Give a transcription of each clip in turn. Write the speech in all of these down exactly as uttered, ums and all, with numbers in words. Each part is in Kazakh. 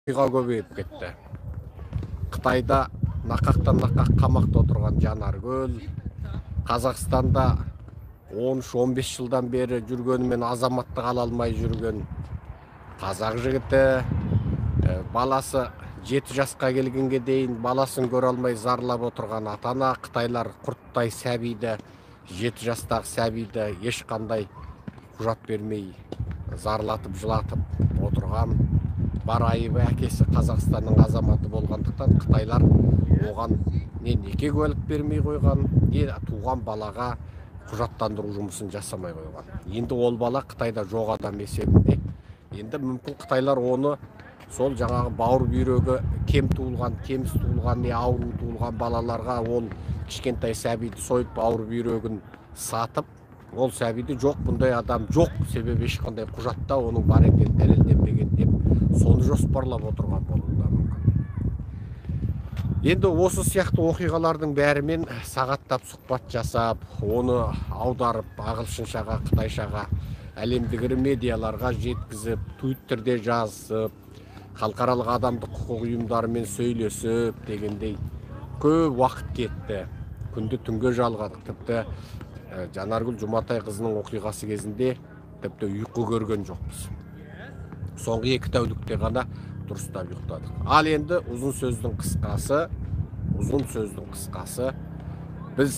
оқиға көбейіп кетті. Қытайда нақақтан нақақ қамақта отырған Жанаргүл, Қазақстанда он үш он бес жылдан бері жүргенімен азаматтық ала алмай жүрген қазақ жігіті, баласы жеті жасқа келгенге дейін баласын көре алмай зарлап отырған ата-ана, Қытайлар құрттай сәбиді, жеті жастағы сәбиді ешқандай құжат бермей зарлатып жылатып отырған, бар айыбы әкесі Қазақстанның азаматы болғандықтан Қытайлар оған не неке куәлік бермей қойған, не туған балаға құжаттандыру жұмысын жасамай қойған. Енді ол бала Қытайда жоқ адам есебінде. Енді мүмкін Қытайлар оны сол жаңағы бауыр бүйрегі кем туылған, кеміс туылған, не ауру туылған балаларға ол кішкентай сәбиді сойып бауыр бүйрегін сатып, ол сәбиді жоқ, бұндай адам жоқ, себебі ешқандай құжатта оның бар екені дәлелденбеген деп соны жоспарлап отырған болуы мүмкін. Енді осы сияқты оқиғалардың бәрімен сағаттап сұхбат жасап, оны аударып, ағылшыншаға, қытайшаға, әлемдік ірі медиаларға жеткізіп, Твиттерде жазып, халықаралық адамдық құқық ұйымдарымен сөйлесіп дегендей көп уақыт кетті. Күнді түнге жалғадық. Тіпті Жанаргүл Жұматай қызының оқиғасы кезінде тіпті ұйқы көрген жоқпыз. Соңғы екі тәулікте ғана дұрыстап ұйықтадық. Ал енді ұзын сөздің қысқасы, ұзын сөздің қысқасы, біз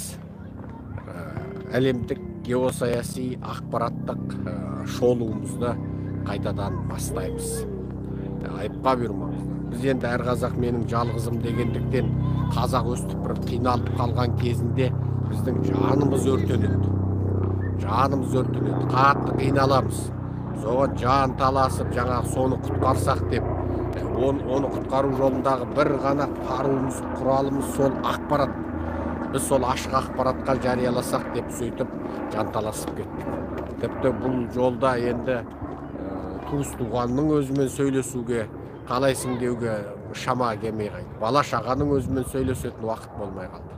әлемдік геосаяси ақпараттық шолуымызды қайтадан бастаймыз. Айыпқа бұйырмаңыздар. Біз енді әр қазақ менің жалғызым дегендіктен қазақ өстіп бір қиналып қалған кезінде біздің жанымыз өртенеді. Жанымыз өртенеді. Қатты қиналамыз. Соған жан таласып, жаңағы соны құтқарсақ деп, оны, оны құтқару жолындағы бір ғана қаруымыз, құралымыз сол ақпарат. Біз сол ашық ақпаратқа жарияласақ деп сөйтіп жан таласып кеттік. Тіпті бұл жолда енді туыс туғанның өзімен сөйлесуге, қалайсың деуге шама келмей қайды. Бала шағаның өзімен сөйлесетін уақыт болмай қалды.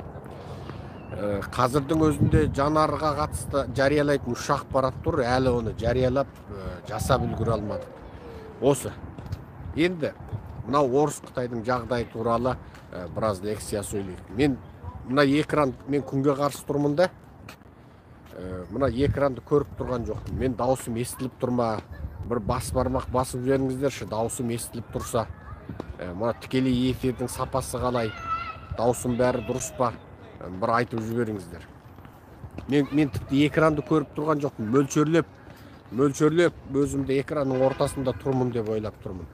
Қазірдің өзінде Жанарға қатысты жариялайтын үш ақпарат тұр, әлі оны жариялап жасап үлгере алмадық. Осы. Енді мына орыс Қытайдың жағдайы туралы біраз лекция сөйлейік. Мен мына экран, мен күнге қарсы тұрмын да, мына экранды көріп тұрған жоқпын. Мен даусым естіліп тұрма, бір бас бармақ басып жіберіңіздерші, даусым естіліп тұрса. Мына тікелей эфирдің сапасы қалай, даусым бәрі дұрыс па, бір айтып жіберіңіздер. Мен, мен тіпті экранды көріп тұрған жоқпын. Мөлшерлеп, мөлшерлеп өзімді экранның ортасында тұрмын деп ойлап тұрмын.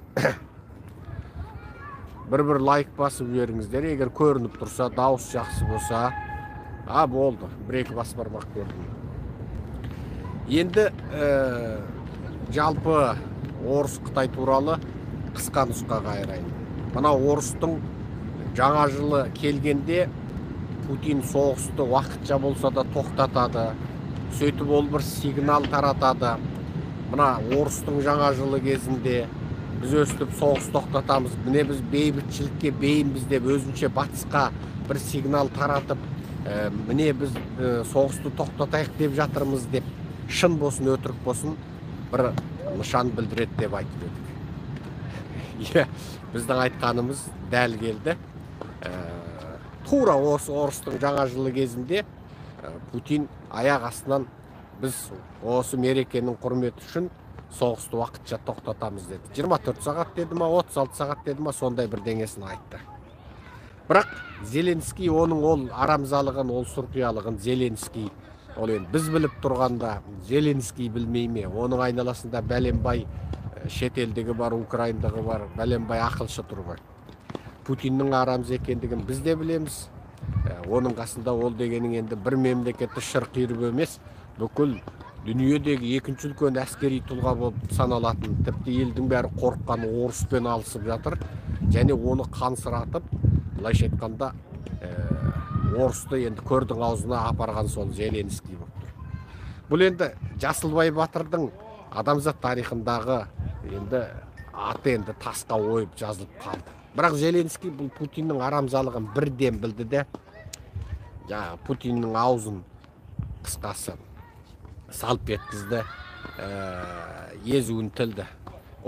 Бір-бір лайк басып жіберіңіздер. Егер көрініп тұрса, дауыс жақсы болса, а болды, бір-екі бас бармақ көрдім. Енді жалпы орыс Қытай туралы қысқа нұсқаға айырайын. Мына орыстың жаңа жылы келгенде Путин соғысты уақытша болса да тоқтатады. Сөйтіп ол бір сигнал таратады. Мына орыстың жаңа жылы кезінде біз өстіп соғыс тоқтатамыз. Міне біз бейбітшілікке бейінбіз деп өзінше батысқа бір сигнал таратып, міне біз соғысты тоқтатайық деп жатырмыз деп, шын болсын, өтірік болсын, бір нышан білдіреді деп айтып едік. Біздің айтқанымыз дәл келді. Тура осы орыстың жаңа жылы кезінде Путин аяқ астынан біз осы мерекенің құрметі үшін соғысты уақытша тоқтатамыз деді. жиырма төрт сағат деді ма, отыз алты сағат деді ма, сондай бір деңесін айтты. Бірақ Зеленский оның ол арамзалығын, ол сұрқиялығын Зеленский, ол енді біз біліп тұрғанда Зеленский білмей ме? Оның айналасында бәленбай шетелдігі бар, Украиндағы бар, бәленбай ақылшы тұр ғой. Путиннің арамыз екендігін біз де білеміз. Оның қасында ол дегенің енді бір мемлекетті шырқырып емес, бүкіл дүниедегі екінші үлкен әскери тұлға болып саналатын, тіпті елдің бәрі қорыққан орыспен алысып жатыр, және оны қансыратып, былайша айтқанда орысты енді көрдің аузына апарған сол Зеленский болып тұр. Бұл енді Жасылбай Батырдың адамзат тарихындағы енді аты енді тасқа ойып жазылып қалды. Бірақ Зеленский бұл Путиннің арамзалығын бірден білді де, Путиннің аузын қысқасы салып еткізді, езуін тілді. Ол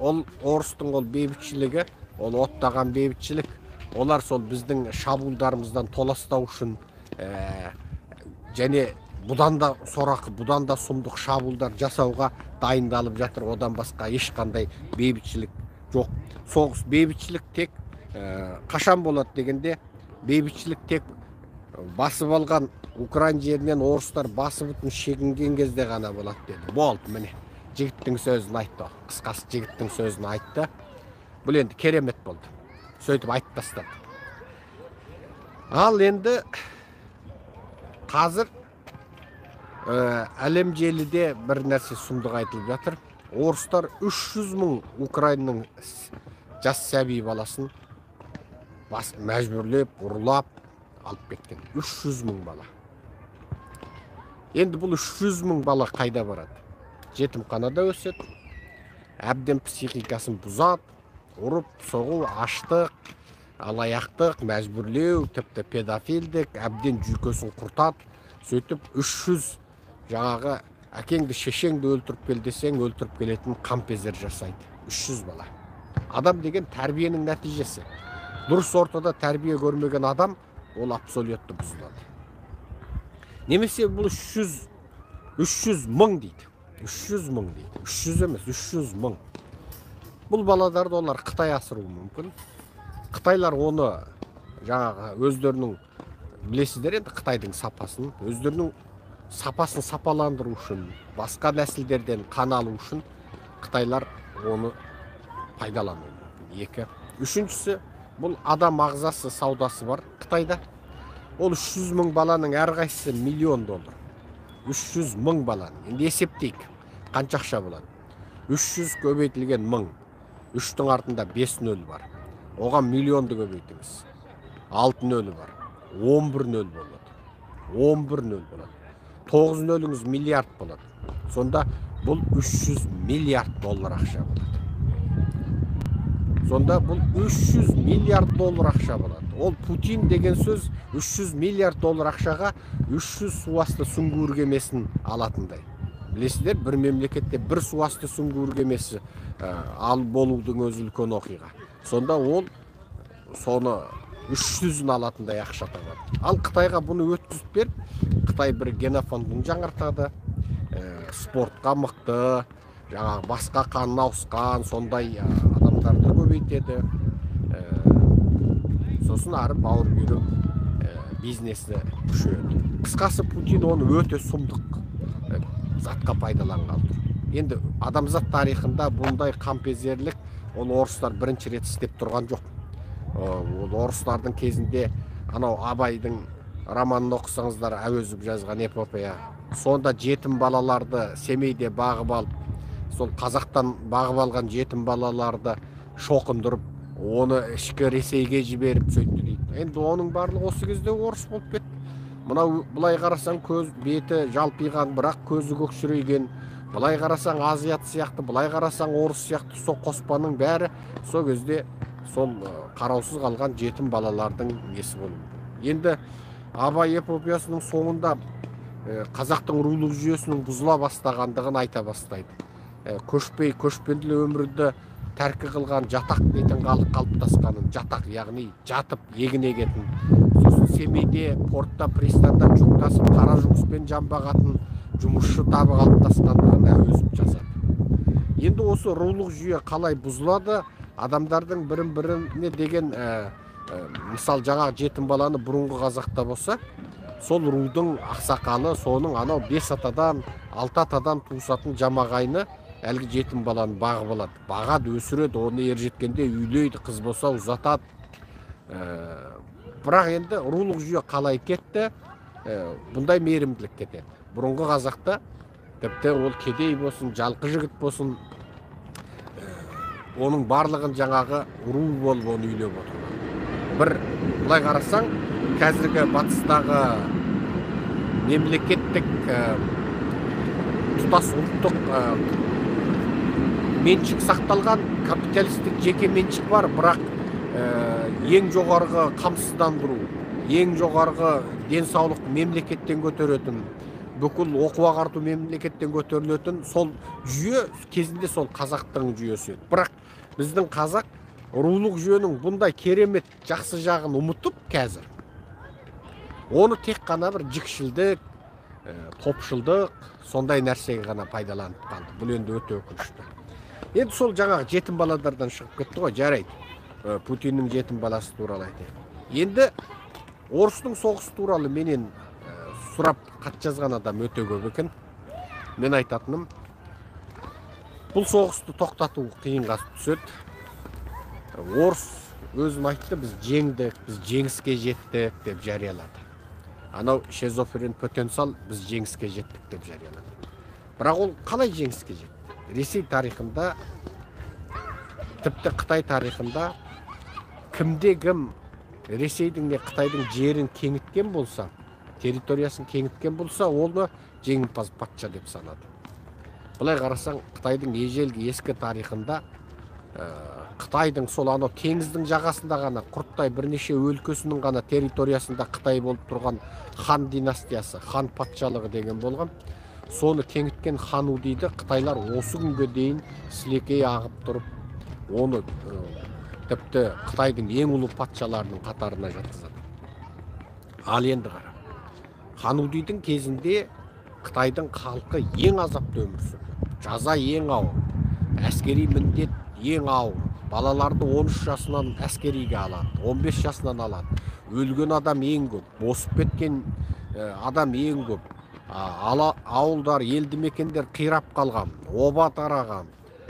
ол орыстың ол бейбітшілігі, ол оттаған бейбітшілік, олар сол біздің шабуылдарымыздан толастау үшін және бұдан да сорақы, бұдан да сұмдық шабуылдар жасауға дайындалып жатыр. Одан басқа ешқандай бейбітшілік жоқ. Соғыс, бейбітшілік тек қашан болады дегенде, бейбітшілік тек басып алған Украин жерінен орыстар басып өтін шегінген кезде ғана болады деді. Болды, міне. Жігіттің сөзін айтты. Қысқасы жігіттің сөзін айтты. Бұл енді керемет болды. Сөйтіп айтып тастады. Ал енді қазір әлем желіде бір нәрсе сұмдық айтылып жатыр. Орыстар үш жүз мың Украинның жас сәби баласын бас мәжбүрлеп, ұрлап алып кеткен. үш жүз мың бала. Енді бұл үш жүз мың бала қайда барады? Жетімханада өседі, әбден психикасын бұзады, ұрып, соғу, аштық, алаяқтық, мәжбүрлеу, тіпті педофилдік, әбден жүйкесін құртады. Сөйтіп үш жүз жаңағы әкеңді, шешеңді өлтіріп кел десең, өлтіріп келетін қампезер жасайды. үш жүз бала. Адам деген тәрбиенің нәтижесі. Дұрыс ортада тәрбие көрмеген адам, ол абсолютті бұзылады. Немесе бұл үш жүз мың дейді. үш жүз мың дейді. үш жүз емес, үш жүз мың. Бұл балаларды олар Қытай асыруы мүмкін. Қытайлар оны жаңағы өздерінің, білесіздер енді Қытайдың сапасын, өздерінің сапасын сапаландыру үшін, басқа нәсілдерден қан алу үшін Қытайлар оны пайдалану. Екі. Үшіншісі, бұл адам ағзасы саудасы бар Қытайда. Ол үш жүз мың баланың әрқайсысы миллион доллар. үш жүз мың баланың. Енді есептейік, қанша ақша болады? үш жүз көбейтілген мың. үштің артында бес нөл бар. Оған миллионды көбейтіңіз. алты нөлі бар. он бір нөл болады. он бір нөл болады. тоғыз нөліңіз миллиард болады. Сонда бұл үш жүз миллиард доллар ақша болады. Сонда бұл үш жүз миллиард доллар ақша болады. Ол Путин деген сөз үш жүз миллиард доллар ақшаға үш жүз суасты сүңгуір кемесін алатындай. Білесіздер, бір мемлекетте бір суасты сүңгуір кемесі ал болудың өзі үлкен оқиға. Сонда ол соны үш жүзін алатындай ақша табады. Ал Қытайға бұны өткізіп беріп, Қытай бір генофондын жаңартады, спортқа мықты, жаңағы басқа қанын ауысқан, сондай адамдарды көбейтеді. Сосын ары бауыр беріп бизнесі күшейеді. Қысқасы Путин оны өте сұмдық затқа пайдаланған тұр. Енді адамзат тарихында бұндай қампезерлік ол орыстар бірінші рет істеп тұрған жоқ. Ол орыстардың кезінде анау Абайдың романын оқысаңыздар, Әуезов жазған эпопея. Сонда жетім балаларды Семейде бағып алып, сол қазақтан бағып алған жетім балаларды шоқындырып, оны ішкі Ресейге жіберіп сөйтті дейді. Енді оның барлығы осы кезде орыс болып кетті. Мынау былай қарасаң көз беті жалпиған, бірақ көзі көксірейген. Былай қарасаң азиат сияқты, былай қарасаң орыс сияқты, сол қоспаның бәрі сол кезде сол қараусыз қалған жетім балалардың несі болды. Енді Абай эпопеясының соңында қазақтың рулық жүйесінің бұзыла бастағандығын айта бастайды. Көшпей, көшпенді өмірді тәркі қылған жатақ дейтін халық қалыптасқанын, жатақ яғни жатып егін егетін. Сосын Семейде, портта, пристанда жүктасып қара жұмыспен жан бағатын жұмысшы табы қалыптасқандығын Әуезов жазады. Енді осы рулық жүйе қалай бұзылады, адамдардың бірін-біріне деген мысал жаңағы жетім баланы бұрынғы қазақта болса, сол рудың ақсақалы, соның анау бес атадан, алты атадан туысатын жамағайны әлгі жетім баланы бағып алады. Бағады, өсіреді, оны ержеткенде үйлейді, қыз болса ұзатады. Бірақ енді рулық жүйе қалай кетті, бұндай мейірімділік кетеді. Бұрынғы қазақта тіпті ол кедей болсын, жалқы жігіт болсын, оның барлығын жаңағы ру болып оны үйлеп отырған. Бір былай қарасаң, қазіргі батыстағы мемлекеттік тұтас ұлттық меншік сақталған капиталистік жеке меншік бар, бірақ ең жоғарғы қамсыздандыру, ең жоғарғы денсаулық мемлекеттен көтеретін, бүкіл оқу ағарту мемлекеттен көтерілетін сол жүйе кезінде сол қазақтың жүйесі еді. Бірақ біздің қазақ рулық жүйенің бұндай керемет жақсы жағын ұмытып қазір оны тек қана бір жікшілдік, топшылдық, сондай нәрсеге ғана пайдаланып қалды. Бұл енді өте өкінішті. Енді сол жаңағы жетім балалардан шығып кетті ғой, жарайды. Путиннің жетім баласы туралы айтайық. Енді орыстың соғысы туралы менен сұрап хат жазған адам өте көп екен. Мен айтатыным, бұл соғысты тоқтату қиынға түседі. Орыс өзін айтты, біз жеңдік, біз жеңіске жеттік деп жариялады. Анау шизофрен потенциал біз жеңіске жеттік деп жариялады. Бірақ ол қалай жеңіске жетті? Ресей тарихында, тіпті Қытай тарихында кімде кім Ресейдің не Қытайдың жерін кеңіткен болса, территориясын кеңіткен болса, оны жеңімпаз патша деп санады. Бұлай қарасаң, Қытайдың ежелгі ескі тарихында Қытайдың сол анау теңіздің жағасында ғана құрттай бірнеше өлкесінің ғана территориясында Қытай болып тұрған хан династиясы, хан патшалығы деген болған. Соны кеңіткен хану дейді, Қытайлар осы күнге дейін сілекей ағып тұрып, оны тіпті Қытайдың ең ұлы патшаларының қатарына жатқызады. Ал енді қара, Ханудидің кезінде Қытайдың халқы ең азапты өмір сүрді. Жаза ең ауыр, әскери міндет ең ауыр. Балаларды он үш жасынан әскериге алады, он бес жасынан алады. Өлген адам ең көп, босып кеткен адам ең көп. Ауылдар, елді мекендер қирап қалған, оба тараған.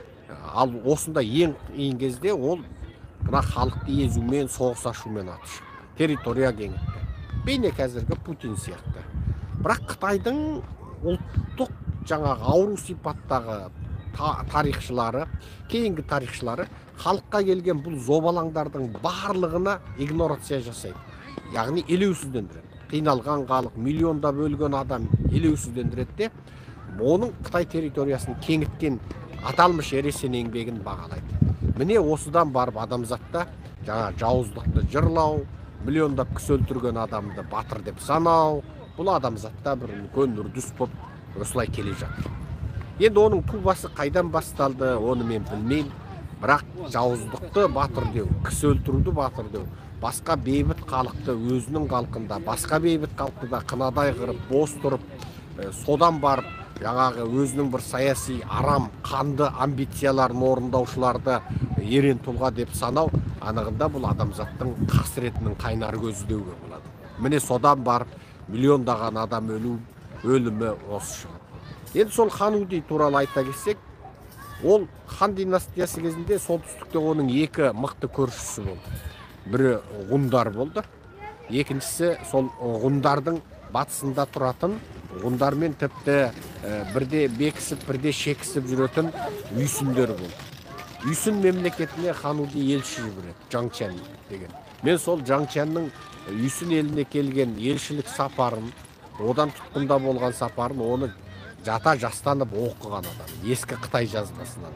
Ал осында ең қиын кезде ол мына халықты езумен, соғыс ашумен атыш. Территория кеңітті. Бейне қазіргі Путин сияқты. Бірақ Қытайдың ұлттық жаңағы ауру сипаттағы тарихшылары, кейінгі тарихшылары халыққа келген бұл зобалаңдардың барлығына игнорация жасайды. Яғни елеусіздендіреді. Қиналған халық, миллиондап өлген адам елеусіздендіреді де, оның Қытай территориясын кеңіткен аталмыш ересен еңбегін бағалайды. Міне осыдан барып адамзатта жаңа жауыздықты жырлау, миллиондап кісі өлтірген адамды батыр деп санау, бұл адамзатта бір үлкен үрдіс болып осылай келе жатыр. Енді оның тубасы қайдан басталды, оны мен білмеймін. Бірақ жауыздықты батыр деу, кісі өлтіруді батыр деу, басқа бейбіт халықты өзінің халқында, басқа бейбіт халықты да қынадай қырып, бос тұрып, содан барып, жаңағы өзінің бір саяси арам, қанды амбицияларын орындаушыларды ерен тұлға деп санау, анығында бұл адамзаттың қасіретінің қайнар көзі деуге болады. Міне содан барып, миллиондаған адам өлу, өлімі осы шығады. Енді сол Хануди туралы айта келсек, ол хан династиясы кезінде солтүстікте оның екі мықты көршісі болды. Бірі ғұндар болды, екіншісі сол ғұндардың батысында тұратын, ғұндармен тіпті бірде бекісіп, бірде шекісіп жүретін үйсіндер болды. Үйсін мемлекетіне Хануди елші жібереді, Жаңчан деген. Мен сол Жаңчанның үйсін еліне келген елшілік сапарын, одан тұтқында болған сапарын, оны жата жастанып оқыған адам, ескі Қытай жазбасынан.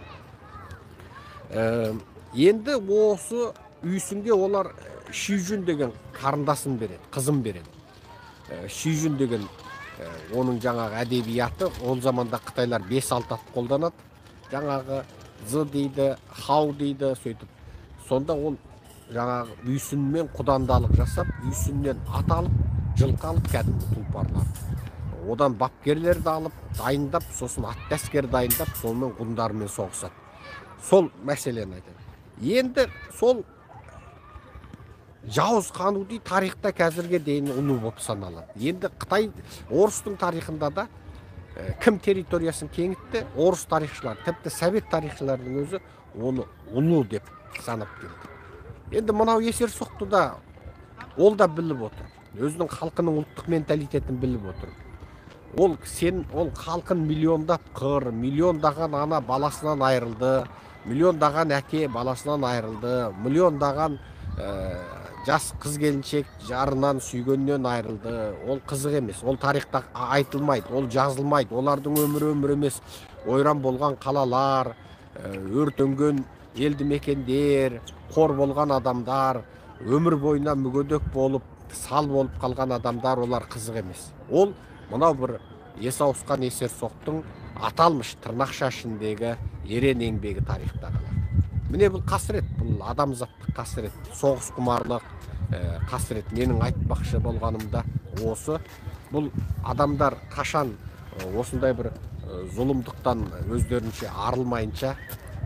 Енді осы үйсінге олар Шижүн деген қарындасын береді, қызын береді. Шижүн деген оның жаңағы әдебиаты, ол заманда Қытайлар бес алты ат қолданады. Жаңағы Зы дейді, Хау дейді, сөйтіп. Сонда ол жаңағы үйсінмен құдандалық жасап, үйсіннен ат алып, жылқы алып кәдімгі тұлпарлар. Одан бапкерлерді алып, дайындап, сосын атты әскер дайындап, сонымен ғұндармен соғысады. Сол мәселені айтады. Енді сол жауыз Хануди тарихта қазірге дейін ұлы болып саналады. Енді Қытай, орыстың тарихында да кім территориясын кеңітті, орыс тарихшылар, тіпті совет тарихшылардың өзі оны ұлы деп санап келді. Енді мынау есер соқты да, ол да біліп отыр. Өзінің халқының ұлттық менталитетін біліп отыр. Ол сен, ол халқын миллиондап қыр, миллиондаған ана баласынан айырылды, миллиондаған әке баласынан айырылды, миллиондаған жас қыз келіншек жарынан сүйгеннен айырылды. Ол қызық емес, ол тарихта айтылмайды, ол жазылмайды. Олардың өмірі өмір емес, ойран болған қалалар, өртенген елді мекендер, қор болған адамдар, өмір бойына мүгедек болып, сал болып қалған адамдар, олар қызық емес. Ол мынау бір есі ауысқан Есерсоқтың аталмыш тырнақша ішіндегі ерен еңбегі тарихта қалады. Міне бұл қасірет, бұл адамзаттық қасірет, соғыс құмарлық қасірет. Менің айтпақшы болғанымда осы, бұл адамдар қашан осындай бір зұлымдықтан өздерінше арылмайынша,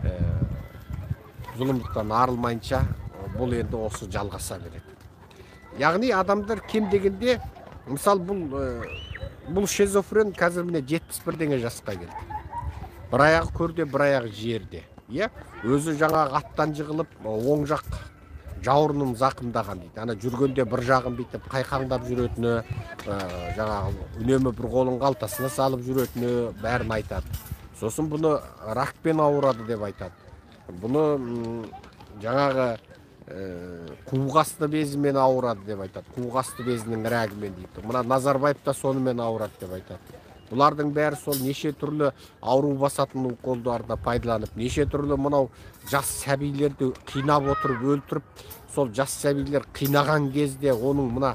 зұлымдықтан арылмайынша бұл енді осы жалғаса береді. Яғни адамдар кем дегенде, мысал бұл бұл шизофрен қазір міне жетпіс бірдеңе жасқа келді. Бір аяғы көрде, бір аяғы жерде. Өзі жаңағы аттан жығылып, оң жақ жауырынын зақымдаған дейді. Ана жүргенде бір жағын бүйтіп қайқаңдап жүретіні, жаңағы үнемі бір қолын қалтасына салып жүретіні бәрін айтады. Сосын бұны ракпен ауырады деп айтады. Бұны жаңағы қуғасты безімен ауырады деп айтады. Қуғасты безінің рәгімен дейді. Мына Назарбаев та сонымен ауырады деп айтады. Бұлардың бәрі сол неше түрлі ауру басатын уколдарды пайдаланып, неше түрлі мынау жас сәбилерді қинап отырып, өлтіріп, сол жас сәбилер қинаған кезде оның мына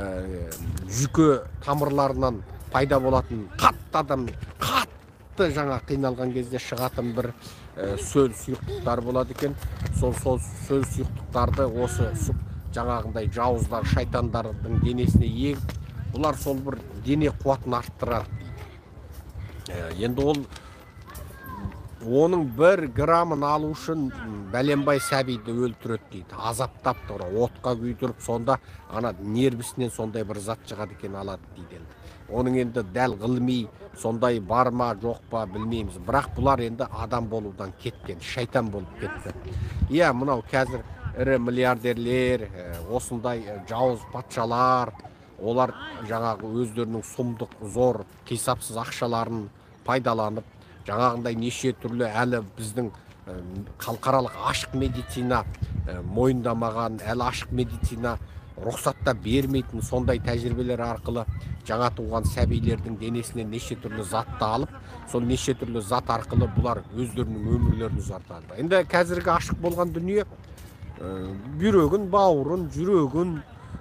жүкі тамырларынан пайда болатын қатты адам, қатты жаңа қиналған кезде шығатын бір сөл сұйықтықтар болады екен. Сол сол сөл сұйықтықтарды осы жаңағындай жауыздар, шайтандардың денесіне егіп, бұлар сол бір дене қуатын арттырады. Енді ол оның бір грамын алу үшін бәленбай сәбиді өлтіреді дейді. Азаптап тұр, отқа күйдіріп, сонда ана нервісінен сондай бір зат шығады екен алады дейді. Оның енді дәл ғылыми сондай бар ма, жоқ па білмейміз. Бірақ бұлар енді адам болудан кеткен, шайтан болып кетті. Иә, мынау қазір ірі миллиардерлер, осындай жауыз патшалар, олар жаңағы өздерінің сұмдық, зор, қисапсыз ақшаларын пайдаланып, жаңағындай неше түрлі әлі біздің халықаралық ашық медицина мойындамаған, әлі ашық медицина рұқсатта бермейтін сондай тәжірибелер арқылы жаңа туған сәбилердің денесінен неше түрлі затты алып, сол неше түрлі зат арқылы бұлар өздерінің өмірлерін ұзартады. Енді қазіргі ашық болған дүние бүйрегін, бауырын, жүрегін,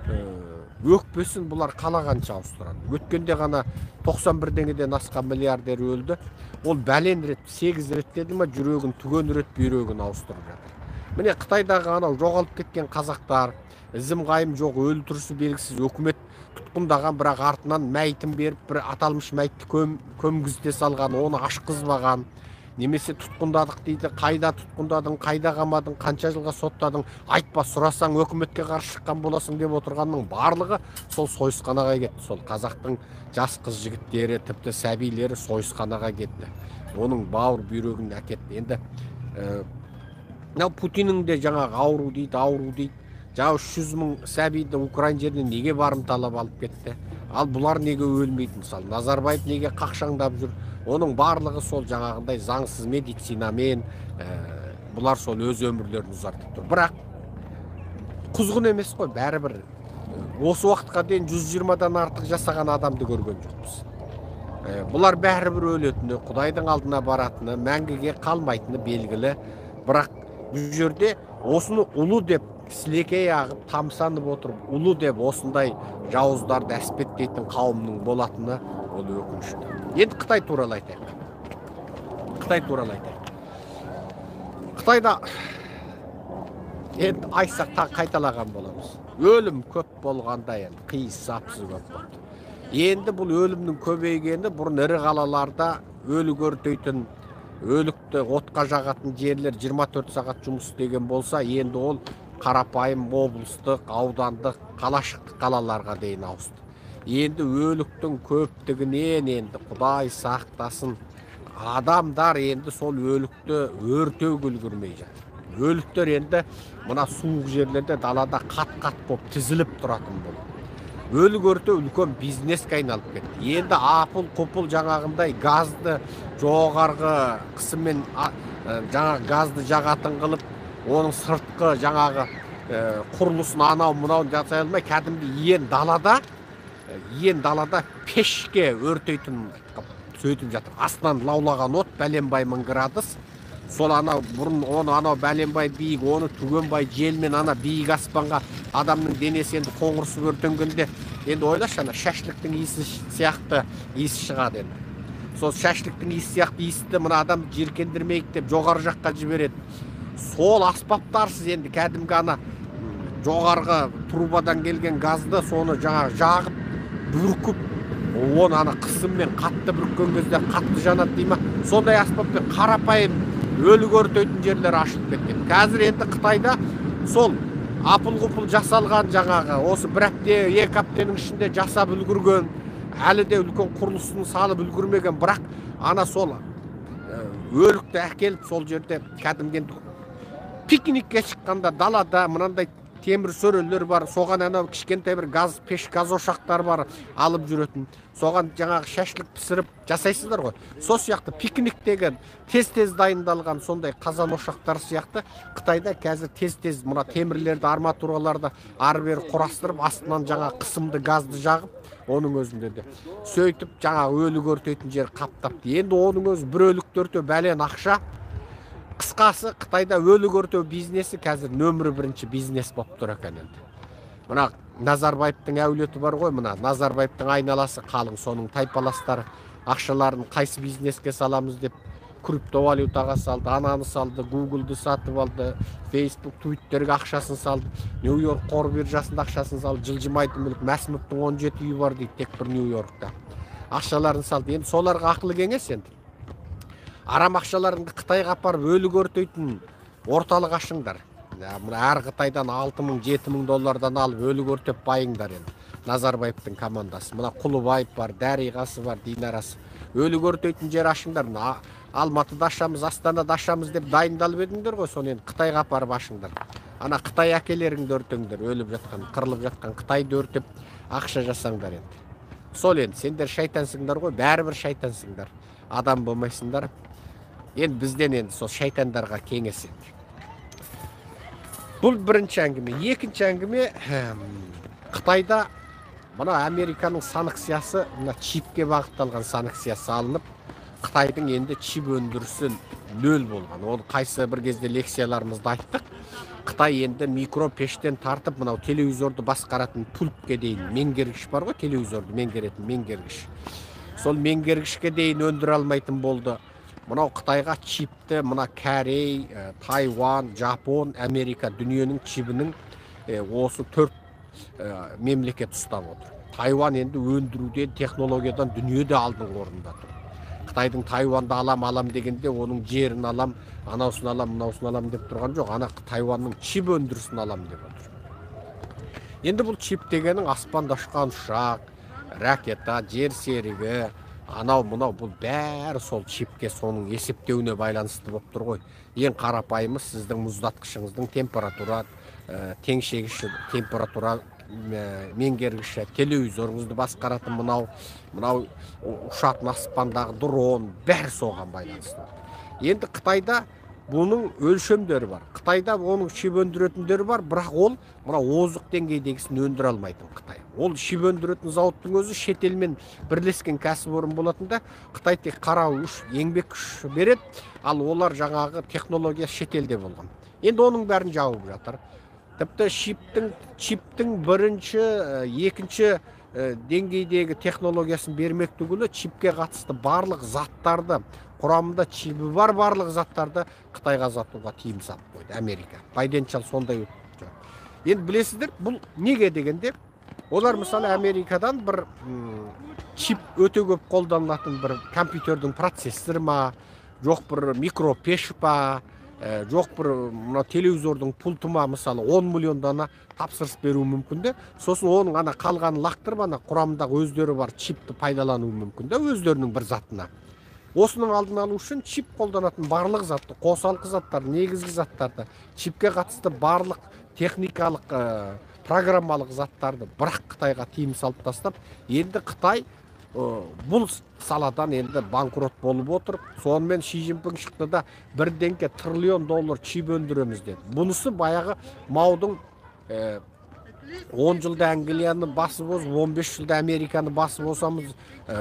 өкпесін бұлар қалағанша ауыстырады. Өткенде ғана тоқсан бірдеңеден асқан миллиардер өлді. Ол бәлен рет, сегіз рет деді ма, жүрегін түген рет бүйрегін ауыстырып жатыр. Міне Қытайдағы анау жоғалып кеткен қазақтар, ізім қайым жоқ, өлтірісі белгісіз, өкімет тұтқындаған, бірақ артынан мәйітін беріп, бір аталмыш мәйітті көмгізте салған, оны ашқызбаған, немесе тұтқындадық дейді, қайда тұтқындадың, қайда қамадың, қанша жылға соттадың, айтпа, сұрасаң өкіметке қарсы шыққан боласың деп отырғанның барлығы сол сойысқанаға кетті. Сол қазақтың жас қыз жігіттері, тіпті сәбилері сойысқанаға кетті. Оның бауыр бүйрегін әкетті. Енді Путиннің де жаңағы ауру дейді, ауру дейді. Жаңа үш жүз мың сәбиді Украин жерінен неге барымталап алып кетті? Ал бұлар неге өлмейді? Мысалы, Назарбаев неге қақшаңдап жүр? Оның барлығы сол жаңағындай заңсыз медицинамен, бұлар сол өз өмірлерін ұзартып тұр. Бірақ құзғын емес қой, бәрібір осы уақытқа дейін жүз жиырмадан артық жасаған адамды көрген жоқпыз. Бұлар бәрібір өлетіні, Құдайдың алдына баратыны, мәңгіге қалмайтыны белгілі. Бірақ бұл жерде осыны ұлы деп сілекей ағып, тамсанып отырып, ұлы деп осындай жауыздарды әспеттейтін қауымның болатыны ол өкінішті. Енді Қытай туралы айтайық. Қытай туралы айтайық. Қытайда енді айтсақ та қайталаған боламыз. Өлім көп болғанда енді қиыс-сапсыз көп болды. Енді бұл өлімнің көбейгені бұрын ірі қалаларда өлік өртейтін, өлікті отқа жағатын жерлер жиырма төрт сағат жұмыс істеген болса, енді ол қарапайым облыстық, аудандық, қалашықтық қалаларға дейін ауысты. Енді өліктің көптігінен енді Құдай сақтасын, адамдар енді сол өлікті өртеу үлгермей жатыр. Өліктер енді мына суық жерлерде далада қат-қат болып тізіліп тұратын болды. Өлік өртеу үлкен бизнеске айналып кетті. Енді апыл-құпыл жаңағындай газды жоғарғы қысыммен жаңағы газды жағатын қылып, оның сыртқы жаңағы құрылысын анау мынауын жасай алмай, кәдімгі иен далада, иен далада пешке өртейтін сөйтіп жатыр. Астынан лаулаған от бәленбай мың градус. Сол анау бұрын оны анау бәленбай биік, оны түгенбай желмен ана биік аспанға адамның денесі енді қоңырсып өртенгенде Енді ойлашы, ана шашлықтың иісі сияқты иіс шығады енді. Сол шашлықтың иісі сияқты иісті мына адам жиіркендірмейік деп жоғары жаққа жібереді. Сол аспаптарсыз енді кәдімгі ана жоғарғы трубадан келген газды соны жаңа жағып, бүркіп, оны ана қысыммен қатты бүріккен кезде қатты жанады дей ма? Сондай аспаппен қарапайым өлік өртейтін жерлер ашылып кеткен. Қазір енді Қытайда сол апыл-ғұпыл жасалған жаңағы осы бір апта, екі аптаның ішінде жасап үлгірген, әлі де үлкен құрылысын салып үлгірмеген, бірақ ана сол өлікті әкеліп сол жерде кәдімгі пикникке шыққанда далада мынандай темір сөрелер бар, соған анау кішкентай бір газ пеш, газ ошақтар бар, алып жүретін. Соған жаңағы шашлық пісіріп жасайсыздар ғой. Сол сияқты пикниктегі тез-тез дайындалған сондай қазан ошақтар сияқты Қытайда қазір тез-тез мына темірлерді, арматураларды ары-бері құрастырып, астынан жаңа қысымды газды жағып, оның өзінде де сөйтіп жаңа өлік өртейтін жер қаптапты. Енді оның өзі бір өлік өртеу бәлен ақша. Қысқасы Қытайда өлік өртеу бизнесі қазір нөмірі бірінші бизнес болып тұр екен енді. Мына Назарбаевтың әулеті бар ғой, мына Назарбаевтың айналасы қалың, соның тайпаластары ақшаларын қайсы бизнеске саламыз деп криптовалютаға салды, ананы салды, Google'ды сатып алды, Facebook, Twitter'ге ақшасын салды, Нью-Йорк қор биржасында ақшасын салды, жылжымайтын мүлік, Мәсімовтың он жеті үйі бар дейді, тек бір Нью-Йоркта. Ақшаларын салды. Енді соларға ақылы кеңес енді. Арам ақшаларыңды Қытайға апарып өлік өртейтін орталық ашыңдар. Әр Қытайдан алты мың жеті мың доллардан алып өлік өртеп байыңдар енді. Назарбаевтың командасы. Мына Құлыбаев бар, Дәриғасы бар, Динарасы. Өлік өртейтін жер ашыңдар. Алматыда ашамыз, Астанада ашамыз деп дайындалып едіңдер ғой, соны енді Қытайға апарып ашыңдар. Ана Қытай әкелеріңді өртеңдер, өліп жатқан, қырылып жатқан Қытайды өртеп ақша жасаңдар енді. Сол енді, сендер шайтансыңдар ғой, бәрібір шайтансыңдар. Адам болмайсыңдар. Енді бізден енді сол шайтандарға кеңес енді. Бұл бірінші әңгіме. Екінші әңгіме, Қытайда мына Американың санкциясы, мына чипке бағытталған санкциясы алынып, Қытайдың енді чип өндірісі нөл болған. Ол қайсы бір кезде лекцияларымызда айттық. Қытай енді микро пештен тартып, мынау телевизорды басқаратын пультке дейін меңгергіш бар ғой, телевизорды меңгеретін меңгергіш. Сол меңгергішке дейін өндіре алмайтын болды. Мынау Қытайға чипті, мына Корей, Тайван, Жапон, Америка дүниенің чибінің осы төрт мемлекет ұстап отыр. Тайван енді өндіруден, технологиядан дүниеде алдыңғы орында тұр. Қытайдың Тайванды алам, алам дегенде оның жерін алам, анаусын алам, мынаусын алам деп тұрған жоқ. Ана Тайванның чип өндірісін алам деп отыр. Енді бұл чип дегенің аспанда ұшқан ұшақ, ракета, жер серігі, анау мынау бұл бәрі сол чипке, соның есептеуіне байланысты болып тұр ғой. Ең қарапайымы сіздің мұздатқышыңыздың температура, теңшегіші температура меңгергіші, телевизорыңызды басқаратын мынау, мынау ұшатын аспандағы дрон, бәрі соған байланысты. Енді Қытайда бұның өлшемдері бар. Қытайда оның шип өндіретіндері бар, бірақ ол мына озық деңгейдегісін өндіре алмайтын Қытай. Ол шип өндіретін зауыттың өзі шетелмен бірлескен кәсіпорын болатында, Қытай тек қара үш, еңбек күш береді, ал олар жаңағы технология шетелде болған. Енді оның бәрін жауып жатыр. Тіпті чиптің, чиптің бірінші, екінші деңгейдегі технологиясын бермек түгілі чипке қатысты барлық заттарды, құрамында чипі бар барлық заттарды Қытайға сатуға тыйым салып қойды, Америка. Байденчал сондай өтті. Енді білесіздер, бұл неге дегенде, олар мысалы Америкадан бір чип өте көп қолданылатын бір компьютердің процессоры ма, жоқ бір микропеш па, жоқ бір мына телевизордың пульты ма, мысалы он миллион дана тапсырыс беру мүмкін де, сосын оның ана қалғанын лақтырып, ана құрамындағы өздері бар чипті пайдалану мүмкін де, өздерінің бір затына. Осының алдын алу үшін чип қолданатын барлық затты, қосалқы заттар, негізгі заттарды, чипке қатысты барлық техникалық, программалық заттарды бірақ Қытайға тыйым салып тастап, енді Қытай бұл саладан енді банкрот болып отыр. Сонымен Ши Цзиньпин шықты да бірденке триллион доллар чип өндіреміз деді. Бұнысы баяғы Маудың он жылда Англияны басып озып, он беш жылда Американы басып осамыз,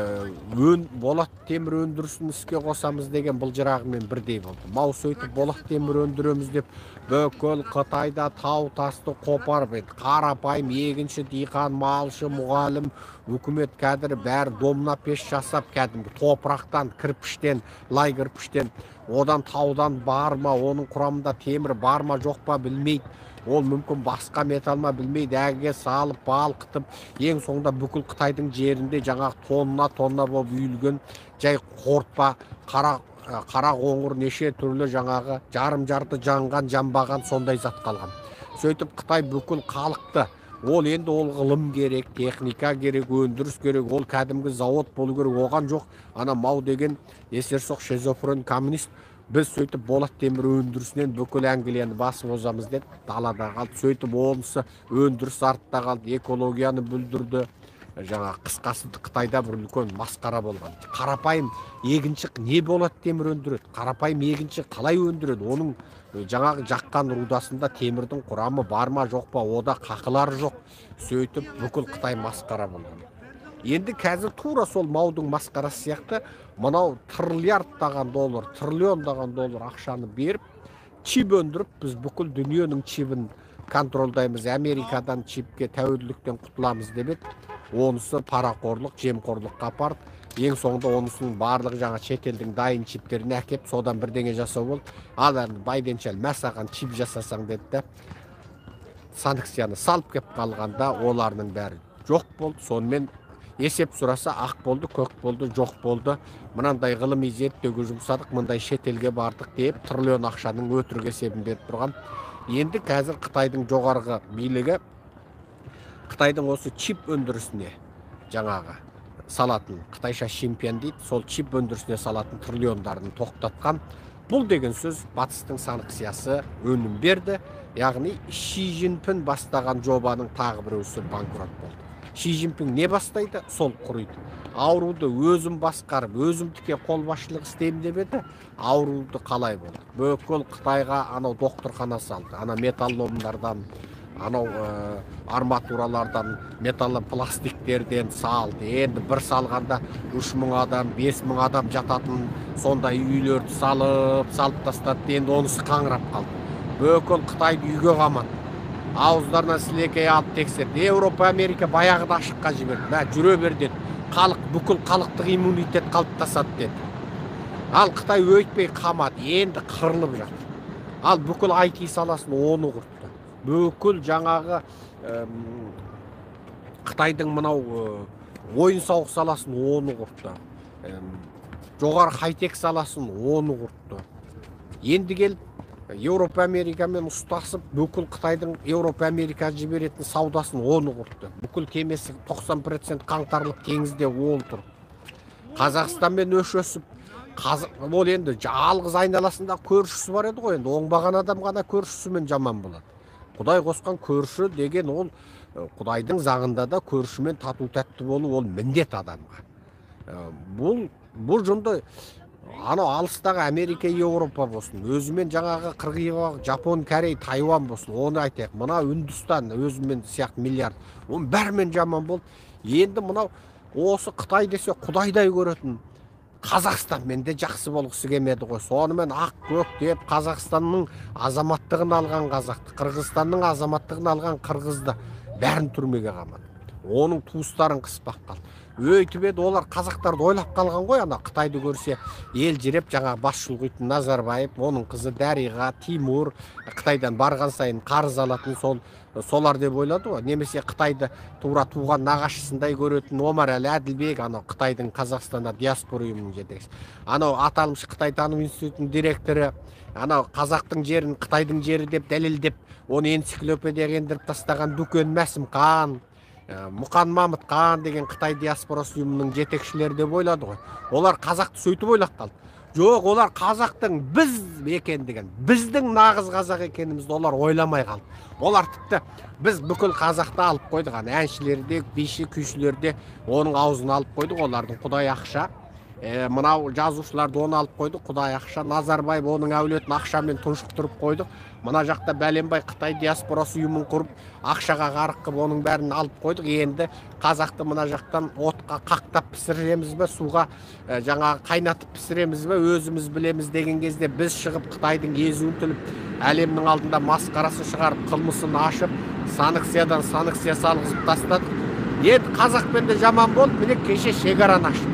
өн болат темір өндірісін іске қосамыз деген былжырағымен бірдей болды. Мау сөйтіп болат темір өндіреміз деп бүкіл Қытайда тау тасты қопарып еді. Қарапайым егінші, диқан, малшы, мұғалім, үкімет кәдір бәрі домна пеш жасап, кәдімгі топырақтан, кірпіштен, лай кірпіштен, одан таудан бар ма, оның құрамында темір бар ма жоқ па білмейді. Ол мүмкін басқа металма білмейді, әге салып, балқытып, ең соңында бүкіл Қытайдың жерінде жаңағы тонна тонна болып үйілген жай қорытпа, қара қара қоңыр неше түрлі жаңағы жарым жарты жанған, жанбаған сондай зат қалған. Сөйтіп Қытай бүкіл халықты, ол енді ол ғылым керек, техника керек, өндіріс керек, ол кәдімгі завод болу керек, оған жоқ. Ана Мау деген есерсоқ шизофрен коммунист, біз сөйтіп болат темір өндірісінен бүкіл Англияны басып озамыз деп далада қалды. Сөйтіп онысы өндіріс артта қалды, экологияны бүлдірді. Жаңа қысқасы Қытайда бір үлкен масқара болған. Қарапайым егінші не болат темір өндіреді? Қарапайым егінші қалай өндіреді? Оның жаңағы жаққан рудасында темірдің құрамы бар ма жоқ па? Ода қақылары жоқ. Сөйтіп бүкіл Қытай масқара болған. Енді қазір тура сол Маудың масқарасы сияқты мынау триллиардтаған доллар, триллиондаған доллар ақшаны беріп, чип өндіріп, біз бүкіл дүниенің чибін контролдаймыз, Америкадан чипке тәуелділіктен құтыламыз деп еді. Онысы парақорлық, жемқорлыққа апарып, ең соңында онысының барлығы жаңа шетелдің дайын чиптерін әкеп, содан бірдеңе жасау болды. Ал енді Байденшел мәсаған чип жасасаң деді, санкцияны салып кеп қалғанда олардың бәрі жоқ болды. Сонымен есеп сұраса ақ болды, көк болды, жоқ болды. Мынандай ғылыми зерттеуге жұмсадық, мындай шетелге бардық деп триллион ақшаның өтірік есебін беріп тұрған. Енді қазір Қытайдың жоғарғы билігі Қытайдың осы чип өндірісіне жаңағы салатын, Қытайша Шинпен дейді, сол чип өндірісіне салатын триллиондарын тоқтатқан. Бұл деген сөз батыстың санкциясы өнім берді. Яғни Ши Цзиньпин бастаған жобаның тағы бір өсі банкрот болды. Ши Цзиньпин не бастайды? Сол құриды. Ауруды өзім басқарып, өзімдікке қолбасшылық істеймін деп еді, ауруды қалай болды? Бүкіл Қытайға анау докторхана салды. Ана металломдардан, анау арматуралардан, металлы пластиктерден салды. Енді бір салғанда үш мың адам, бес мың адам жататын сондай үйлерді салып, салып тастады. Енді онысы қаңырап қалды. Бүкіл Қытайды үйге қамады. Ауыздарынан сілекей алып тексерді. Еуропа, Америка баяғыда ашыққа жіберді. Мә, жүре бер деді. Халық, бүкіл халықтық иммунитет қалыптасады деді. Ал Қытай өйтпей қамады, енді қырылып жатыр. Ал бүкіл ай ти саласын оны құртты. Бүкіл жаңағы Қытайдың мынау ойын сауық саласын оны құртты. Жоғары хай-тек саласын оны құртты. Енді келіп Еуропа, Америкамен ұстасып, бүкіл Қытайдың Еуропа, Америка жіберетін саудасын оны құртты. Бүкіл кемесі тоқсан процент қаңтарлық теңізде ол тұр. Қазақстанмен өшесіп, ол енді жалғыз айналасында көршісі бар еді ғой, енді оңбаған адам ғана көршісімен жаман болады. Құдай қосқан көрші деген ол Құдайдың заңында да көршімен тату тәтті болу ол міндет адамға. Бұл бұл жөнді анау алыстағы Америка, Еуропа болсын, өзімен жаңағы Қырғыз, Жапон, Корей, Тайван болсын, оны айтайық. Мына Үндістан өзімен сияқты миллиард, оның бәрімен жаман болды. Енді мынау осы Қытай десе Құдайдай көретін Қазақстанмен де жақсы болғысы келмеді ғой. Сонымен ақ көк деп Қазақстанның азаматтығын алған қазақты, Қырғызстанның азаматтығын алған қырғызды бәрін түрмеге қамады. Оның туыстарын қыспақ қалды. Өйтіп еді, олар қазақтарды ойлап қалған ғой, ана Қытайды көрсе ел жүреп, жаңағы бас шұлғитын Назарбаев, оның қызы Дариға, Тимур, Қытайдан барған сайын қарыз алатын сол солар деп ойлады ғой. Немесе Қытайды тура туған нағашысындай көретін Омарәлі Әділбек, анау Қытайдың Қазақстанда диаспора ұйымының жетекшісі. Анау аталмыш Қытайтану институтының директоры, анау қазақтың жерін Қытайдың жері деп дәлелдеп, оны энциклопедияға ендіріп тастаған Дүкен Мәсімхан, Мұқан Мамытқан деген Қытай диаспорасы ұйымының жетекшілері деп ойлады ғой. Олар қазақты сөйтіп ойлап қалды. Жоқ, олар қазақтың біз екендігін, біздің нағыз қазақ екенімізді олар ойламай қалды. Олар тіпті біз бүкіл қазақты алып қойдық, әншілерде, биші, күйшілерде оның аузын алып қойдық, олардың Құдай ақша, Э, мынау жазушыларды оны алып қойды, Құдай ақша, Назарбаев оның әулетін ақшамен тұншықтырып қойды. Мына жақта бәленбай Қытай диаспорасы ұйымын құрып, ақшаға қарық қылып оның бәрін алып қойдық. Енді қазақты мына жақтан отқа қақтап пісіреміз бе, суға ә, жаңағы қайнатып пісіреміз бе, өзіміз білеміз деген кезде біз шығып Қытайдың езуін тіліп, әлемнің алдында масқарасын шығарып, қылмысын ашып, санкциядан санкция салғызып тастадық. Енді қазақпен де жаман болды, міне кеше шекараны ашып.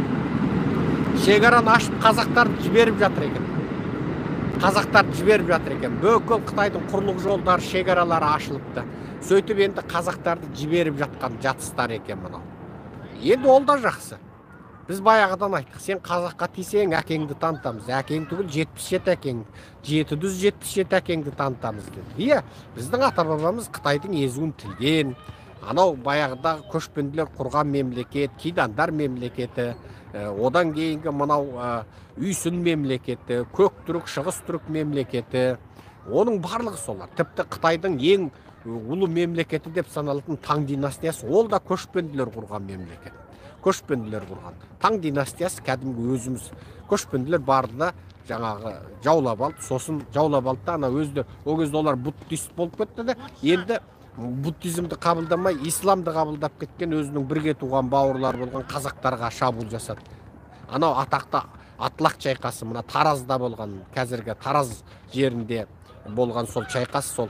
Шекараны ашып қазақтарды жіберіп жатыр екен. Қазақтарды жіберіп жатыр екен. Бүкіл Қытайдың құрлық жолдары, шекаралары ашылыпты. Сөйтіп енді қазақтарды жіберіп жатқан жатыстар екен мынау. Енді ол да жақсы. Біз баяғыдан айттық, сен қазаққа тисең әкеңді танытамыз. Әкең түгіл жетпіс жеті әкең, жеті жүз жетпіс жеті әкеңді танытамыз деді. Иә, біздің ата-бабамыз Қытайдың езуін тілген. Анау баяғыдағы көшпенділер құрған мемлекет, кидандар мемлекеті, одан кейінгі мынау үйсін мемлекеті, көк түрік, шығыс түрік мемлекеті, оның барлығы солар. Тіпті Қытайдың ең ұлы мемлекеті деп саналатын Таң династиясы, ол да көшпенділер құрған мемлекет. Көшпенділер құрған. Таң династиясы кәдімгі өзіміз көшпенділер барды да жаңағы жаулап алды, сосын жаулап алды да ана өзді, ол кезде олар буддист болып кетті де, енді буддизмді қабылдамай, исламды қабылдап кеткен өзінің бірге туған бауырлар болған қазақтарға шабуыл жасады. Анау атақты Атлақ шайқасы, мына Таразда болған, қазіргі Тараз жерінде болған сол шайқас, сол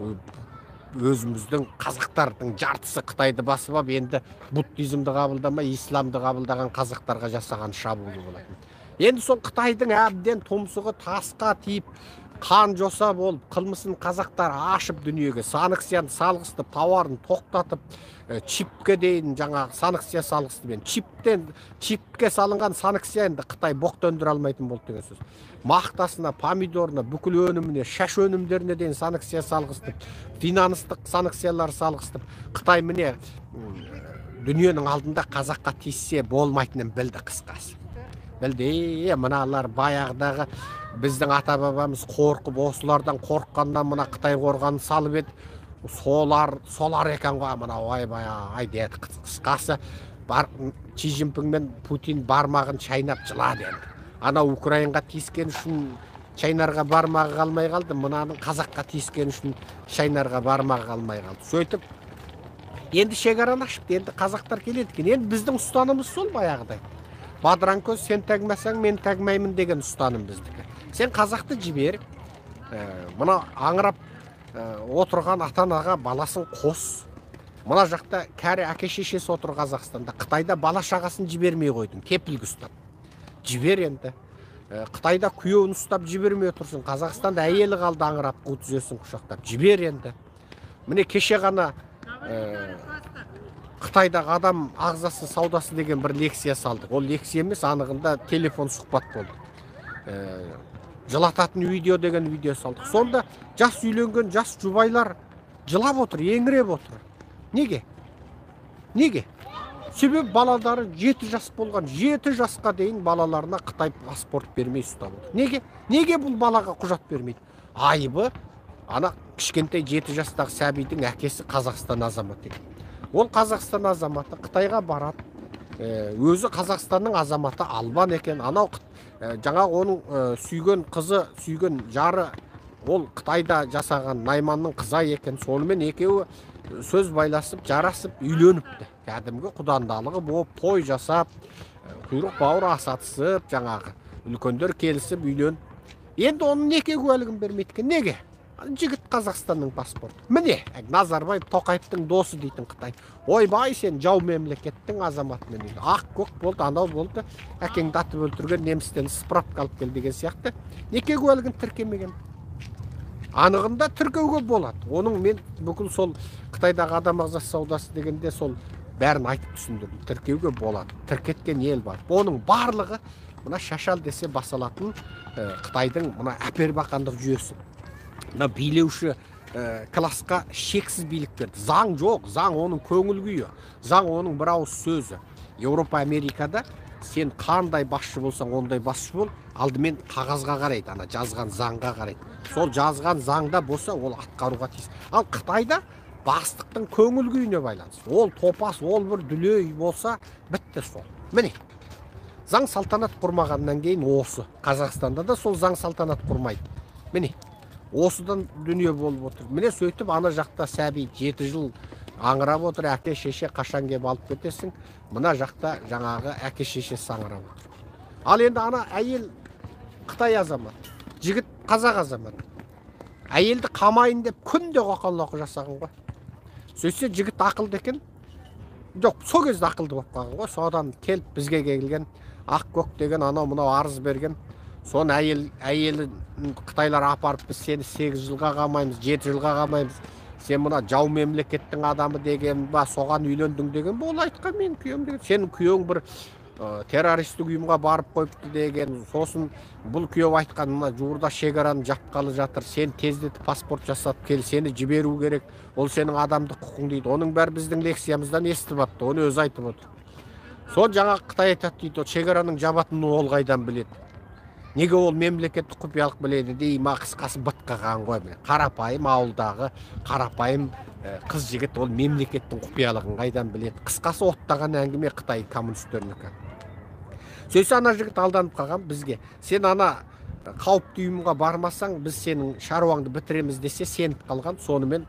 өзіміздің қазақтардың жартысы Қытайды басып алып, енді буддизмді қабылдамай, исламды қабылдаған қазақтарға жасаған шабуылы болатын. Енді сол Қытайдың әбден тұмсығы тасқа тиіп, қан жоса болып, қылмысын қазақтар ашып дүниеге, санкцияны салғыстып, тауарын тоқтатып, чипке дейін жаңағы санкция салғысты мен. Чиптен, чипке салынған санкция енді Қытай боқ төндіре алмайтын болды деген сөз. Мақтасына, помидорына, бүкіл өніміне, шаш өнімдеріне дейін санкция салғыстып, финанстық санкциялар салғыстып, Қытай міне дүниенің алдында қазаққа тиіссе болмайтынын білді қысқасы. Білді, мыналар баяғыдағы біздің ата-бабамыз қорқып, осылардан қорыққандан мына Қытай қорғанын салып еді. Солар, солар екен ғой, мына ой-бай, ай деді қысқасы. Чи Цзиньпин мен Путин бармағын шайнап жылады енді. Ана Украинға тиіскен үшін шайнарға бармағы қалмай қалды, мынаның қазаққа тиіскен үшін шайнарға бармағы қалмай қалды. Сөйтіп, енді шекараны ашып, енді қазақтар келеді екен. Енді біздің ұстанымыз сол баяғыдай. Бадыран көз, сен тәгмәсәң, мен тәгмәймін деген ұстаным біздікі. Сен қазақты жіберіп, мына аңырап отырған ата-анаға баласын қос. Мына жақта кәрі әке-шешесі отыр Қазақстанда. Қытайда бала шағасын жібермей қойдың, кепілге ұстап. Жібер енді. Қытайда күйеуін ұстап жібермей отырсың. Қазақстанда әйелі қалды аңырап, қу тізесін құшақтап. Жібер енді. Міне кеше ғана Қытайдағы адам ағзасы саудасы деген бір лекция салдық. Ол лекция емес, анығында телефон сұхбат болды. Жылататын видео деген видео салдық. Сонда жас үйленген жас жұбайлар жылап отыр, еңіреп отыр. Неге? Неге? Себебі балалары жеті жас болған, жеті жасқа дейін балаларына Қытай паспорт бермей ұстап отыр. Неге? Неге бұл балаға құжат бермейді? Айыбы, ана кішкентай жеті жастағы сәбидің әкесі Қазақстан азаматы. Ол Қазақстан азаматы Қытайға барады. Өзі Қазақстанның азаматы Албан екен. Анау жаңа оның сүйген қызы, сүйген жары ол Қытайда жасаған Найманның қызы екен. Сонымен екеуі сөз байласып, жарасып, үйленіпті. Кәдімгі құдандалығы болып, той жасап, құйрық бауыр асатысып, жаңағы үлкендер келісіп, үйленіп. Енді оның неге куәлігін бермейді екен? Неге? Жігіт Қазақстанның паспорты. Міне, Назарбаев Тоқаевтың досы дейтін Қытай. Ойбай, сен жау мемлекеттің азаматымен дейді. Ақ көк болды, анау болды. Әкеңді атып өлтірген немістен справка алып кел деген сияқты. Неге куәлігін тіркемеген? Анығында тіркеуге болады. Оның мен бүкіл сол Қытайдағы адам ағзасы саудасы дегенде сол бәрін айтып түсіндірдім. Тіркеуге болады. Тіркеткен ел бар. Оның барлығы мына шашал десе басалатын Қытайдың мына әпербақандық жүйесі. Мына билеуші классқа шексіз билік берді. Заң жоқ, заң оның көңіл күйі. Заң оның бір ауыз сөзі. Еуропа, Америкада сен қандай басшы болсаң, ондай басшы бол, алдымен қағазға қарайды, ана жазған заңға қарайды. Сол жазған заңда болса, ол атқаруға тиіс. Ал Қытайда бастықтың көңіл күйіне байланысты. Ол топас, ол бір дүлей болса, бітті сол. Міне. заң салтанат құрмағаннан кейін осы Қазақстанда да сол заң салтанат құрмайды. Міне осыдан дүние болып отыр. Міне сөйтіп ана жақта сәби жеті жыл аңырап отыр, әке шеше қашан кеп алып кетесің. Мына жақта жаңағы әке шешесі аңырап отыр. Ал енді ана әйел Қытай азамат, жігіт қазақ азамат. Әйелді қамайын деп күнде қоқаллақы жасаған ғой. Сөйтсе жігіт ақылды екен. Жоқ, сол кезде ақылды болып қалған ғой. Содан келіп бізге келген ақ көк деген анау мынау арыз берген. Соны әйел әйелін Қытайлар апарып біз сені сегіз жылға қамаймыз, жеті жылға қамаймыз. Сен мына жау мемлекеттің адамы деген ба, соған үйлендің деген ба, ол айтқан мен күйеуім деген. Сенің күйеуің бір террористік ұйымға барып қойыпты деген. Сосын бұл күйеу айтқан, мына жуырда шекараны жапқалы жатыр, сен тездетіп паспорт жасатып кел, сені жіберу керек, ол сенің адамдық құқың дейді. Оның бәрі біздің лекциямыздан естіп атты, оны өзі айтып отыр. Сол жаңа Қытай айтады дейді, шекараның жабатынын ол қайдан біледі? Неге ол мемлекеттік құпиялық біледі дей, ма қысқасы бытқаған ғой. Қарапайым ауылдағы қарапайым қыз жігіт ол мемлекеттің құпиялығын қайдан біледі? Қысқасы оттаған әңгіме Қытай коммунистерінікі. Сөйтсе ана жігіт алданып қалған бізге. Сен ана қауіпті ұйымға бармасаң, біз сенің шаруаңды бітіреміз десе, сеніп қалған. Сонымен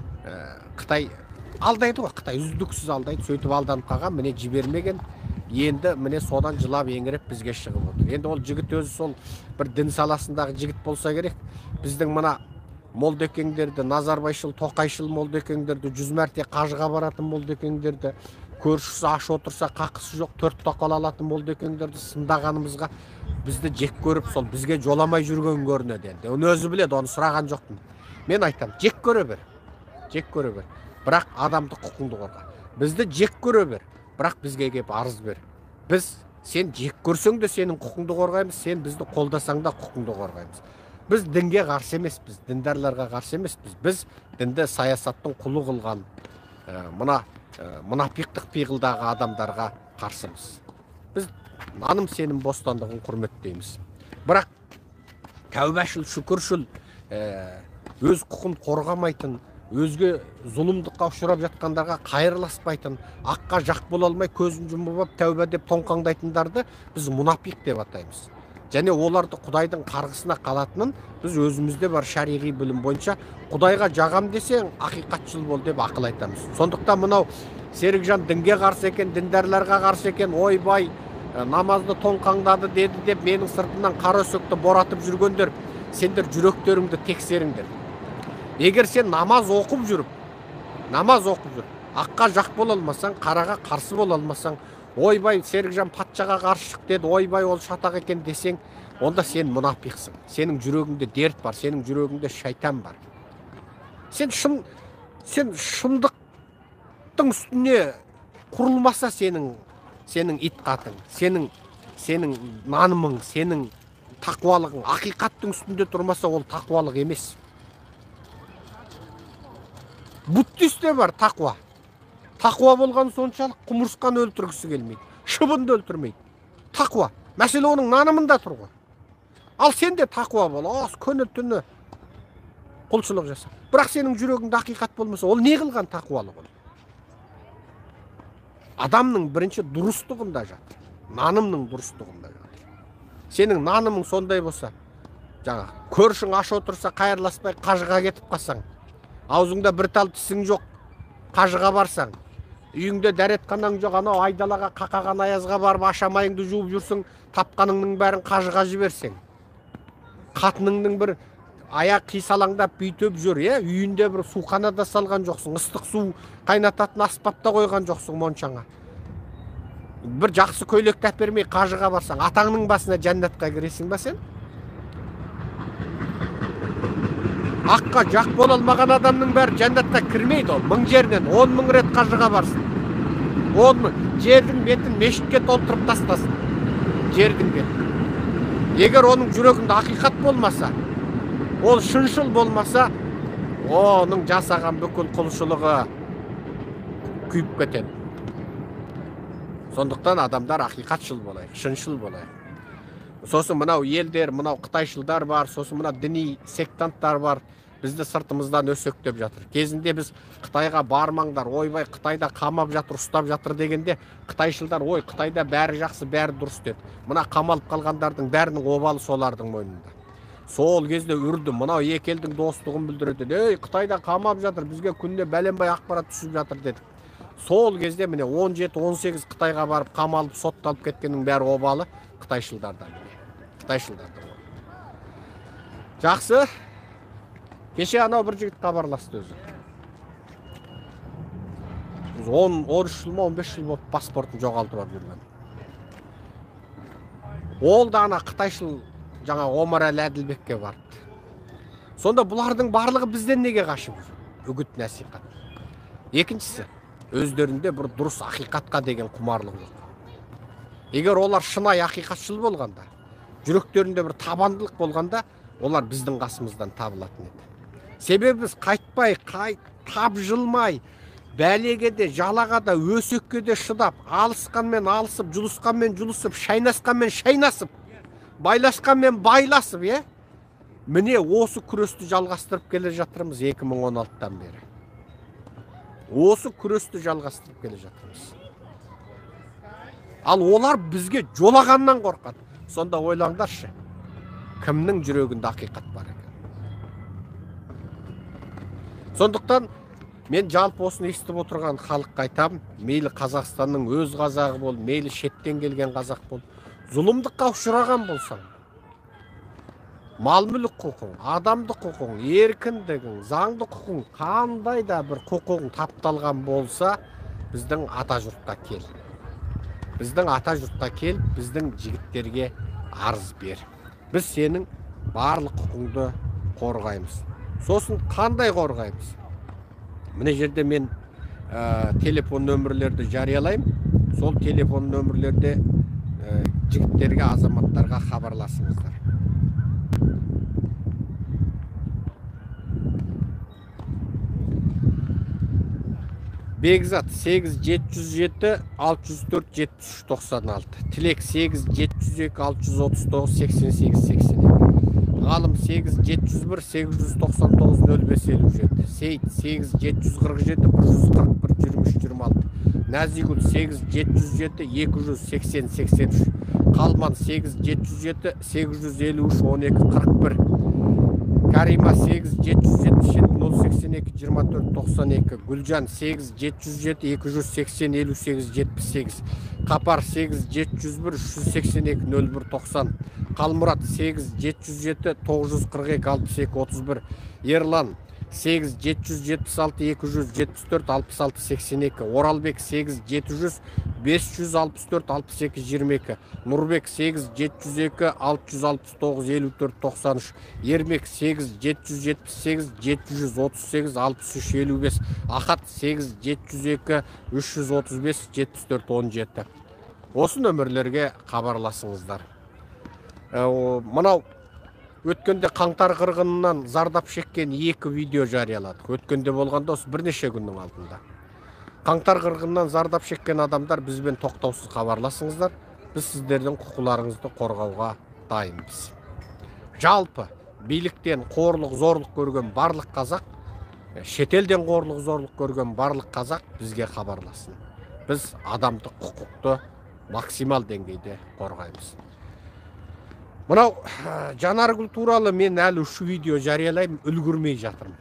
Қытай алдайды ғой, Қытай үздіксіз алдайды. Сөйтіп алданып қалған, міне жібермеген. Енді міне содан жылап еңіреп бізге шығып отыр. Енді ол жігіт өзі сол бір дін саласындағы жігіт болса керек. Біздің мына молдекеңдерді, Назарбайшыл, Тоқайшыл молдекеңдерді, жүз мәрте қажыға баратын молдекеңдерді, көршісі аш отырса қақысы жоқ төрт тоқал алатын молдекеңдерді сындағанымызға бізді жек көріп, сол бізге жоламай жүрген көрінеді енді. Оны өзі біледі, оны сұраған жоқпын. Мен айтам, жек көре бер. Жек көре бер. Бірақ адамдық құқыңды қорға. Бізді жек көре бер. Бірақ бізге кеп арыз бер. Біз сен жек көрсең де сенің құқыңды қорғаймыз, сен бізді қолдасаң да құқыңды қорғаймыз. Біз дінге қарсы емеспіз, діндарларға қарсы емеспіз. Біз дінді саясаттың құлы қылған, мына мұнафиқтық пиғылдағы адамдарға қарсымыз. Біз наным сенім бостандығын құрметтейміз. Бірақ тәубашыл, шүкіршіл, өз құқын қорғамайтын, өзге зұлымдыққа ұшырап жатқандарға қайырласпайтын, аққа жақ бола алмай көзін жұмып тәуба деп тоңқаңдайтындарды біз мұнафиқ деп атаймыз. Және оларды Құдайдың қарғысына қалатынын біз өзімізде бар шариғи білім бойынша Құдайға жағам десең ақиқатшыл бол деп ақыл айтамыз. Сондықтан мынау Серікжан дінге қарсы екен, діндарларға қарсы екен, ойбай намазды тоңқаңдады деді деп менің сыртымнан қара өсекті боратып жүргендер, сендер жүректеріңді тексеріңдер. Егер сен намаз оқып жүріп, намаз оқып жүріп, аққа жақ бола алмасаң, қараға қарсы бола алмасаң, ойбай Серікжан патшаға қарсы шық деді, ойбай ол шатақ екен десең, онда сен мұнафиқсың. Сенің жүрегіңде дерт бар, сенің жүрегіңде шайтан бар. Сен шын, сен шындықтың үстіне құрылмаса сенің, сенің итқатың, сенің, сенің нанымың, сенің тақуалығың, ақиқаттың үстінде тұрмаса ол тақуалық емес. Буддисте бар тақуа. Тақуа болған соншалық құмырсқан өлтіргісі келмейді. Шыбынды өлтірмейді. Тақуа. Мәселе оның нанымында тұр ғой. Ал сен де тақуа бол. Ас күні түні құлшылық жаса. Бірақ сенің жүрегіңде ақиқат болмаса, ол не қылған тақуалық ол? Адамның бірінші дұрыстығында жатыр. Нанымның дұрыстығында жатыр. Сенің нанымың сондай болса, жаңа көршің аш отырса қайырласпай қажыға кетіп қалсаң, аузыңда бір тал тісің жоқ, қажыға барсаң, үйіңде дәретханаң жоқ, анау айдалаға қақаған аязға барып ашамайыңды жуып жүрсің, тапқаныңның бәрін қажыға жіберсең, қатыныңның бір аяқ қисалаңдап бүйтіп жүр, е, үйінде бір суқанада салған жоқсың, ыстық су қайнататын аспапта қойған жоқсың моншаңа. Бір жақсы көйлекті әпермей қажыға барсаң, атаңның басына жәннатқа кіресің ба сен? Аққа жақ бола алмаған адамның бәрі жәннатқа кірмейді ол. Мың жерінен он мың рет қажыға барсын. он мың жердің бетін мешітке толтырып тастасын. Жердің бетін. Егер оның жүрегінде ақиқат болмаса, ол шыншыл болмаса, оның жасаған бүкіл құлшылығы күйіп кетеді. Сондықтан адамдар ақиқатшыл болайық, шыншыл болайық. Сосын мынау елдер, мынау қытайшылдар бар, сосын мынау діни сектанттар бар. бізді сыртымыздан өсөктеп жатыр. Кезінде біз Қытайға бармаңдар, ойбай Қытайда қамап жатыр, ұстап жатыр дегенде Қытайшылдар ой Қытайда бәрі жақсы, бәрі дұрыс деді. Мына қамалып қалғандардың бәрінің обалы солардың мойнында. Сол кезде үрді, мынау екі елдің достығын білдіреді. Ей, Қытайда қамап жатыр, бізге күнде бәленбай ақпарат түсіп жатыр деді. Сол кезде міне он жеті он сегіз Қытайға барып қамалып сотталып кеткеннің бәрі обалы Қытайшылдардан. Қытайшылдардан. Жақсы. Кеше анау бір жігіт хабарласты өзі. он үш жыл ма он бес жыл болып паспортын жоғалтып алып жүрген. Ол да ана Қытайшыл жаңа Омарәлі Әділбекке барды. Сонда бұлардың барлығы бізден неге қашып жүр? Үгіт насихат. Екіншісі, өздерінде бір дұрыс ақиқатқа деген құмарлық жоқ. Егер олар шынайы ақиқатшыл болғанда, жүректерінде бір табандылық болғанда, олар біздің қасымыздан табылатын еді. Себебі біз қайтпай, қайт, тапжылмай, бәлеге де, жалаға да, өсекке де шыдап, алысқанмен алысып, жұлысқанмен жұлысып, шайнасқанмен шайнасып, байласқанмен байласып, е? Міне осы күресті жалғастырып келе жатырмыз екі мың он алтыдан бері. Осы күресті жалғастырып келе жатырмыз. Ал олар бізге жолағаннан қорқады. Сонда ойлаңдаршы, кімнің жүрегінде ақиқат бар екен? Сондықтан мен жалпы осыны естіп отырған халыққа айтам, мейлі Қазақстанның өз қазағы бол, мейлі шеттен келген қазақ бол, зұлымдыққа ұшыраған болсаң, мал мүлік құқың, адамдық құқың, еркіндігің, заңды құқың, қандай да бір құқың тапталған болса, біздің ата жұртқа кел. Біздің ата жұртқа кел, біздің жігіттерге арыз бер. Біз сенің барлық құқыңды қорғаймыз. Сосын қандай қорғаймыз? Міне жерде мен ә, телефон нөмірлерді жариялаймын. Сол телефон нөмірлерде ә, жігіттерге, азаматтарға хабарласыңыздар. Бекзат сегіз жеті жүз жеті алты жүз төрт жетпіс үш тоқсан алты. Тілек сегіз жеті жүз екі алты жүз отыз тоғыз сексен сегіз сексен екі. Ғалым сегіз жеті жүз бір сегіз жүз тоқсан тоғыз нөл бес елу жеті. Сейт сегіз жеті жүз қырық жеті бір жүз қырық бір жиырма үш жиырма алты. Назигүл сегіз жеті жүз жеті екі жүз сексен сексен үш. Қалман сегіз жеті жүз жеті сегіз жүз елу үш он екі қырық бір. Карима сегіз жеті жүз жетпіс жеті нөл сексен екі жиырма төрт тоқсан екі. Гүлжан сегіз жеті жүз жеті екі жүз сексен елу сегіз жетпіс сегіз. Қапар сегіз жеті жүз бір үш жүз сексен екі нөл бір тоқсан. Қалмұрат сегіз жеті жүз жеті тоғыз жүз қырық екі алпыс екі отыз бір. Ерлан сегіз жеті жүз жетпіс алты екі жүз жетпіс төрт алпыс алты сексен екі. Оралбек сегіз жеті жүз бес жүз алпыс төрт алпыс екі жиырма екі. Нұрбек сегіз жеті жүз екі алты жүз алпыс тоғыз елу төрт тоқсан үш. Ермек сегіз жеті жүз жетпіс сегіз жеті жүз отыз сегіз алпыс үш елу бес. Ахат сегіз жеті жүз екі үш жүз отыз бес жетпіс төрт он жеті. Осы нөмірлерге хабарласыңыздар. Мынау өткенде қаңтар қырғынынан зардап шеккен екі видео жарияладық. Өткенде болғанда осы бірнеше күннің алдында. Қаңтар қырғынынан зардап шеккен адамдар бізбен тоқтаусыз хабарласыңыздар. Біз сіздердің құқыларыңызды қорғауға дайынбыз. Жалпы биліктен қорлық, зорлық көрген барлық қазақ, шетелден қорлық, зорлық көрген барлық қазақ бізге хабарласын. Біз адамдық құқықты максимал деңгейде қорғаймыз. Мынау Жанаргүл туралы мен әлі үш видео жариялаймын, үлгірмей жатырмын.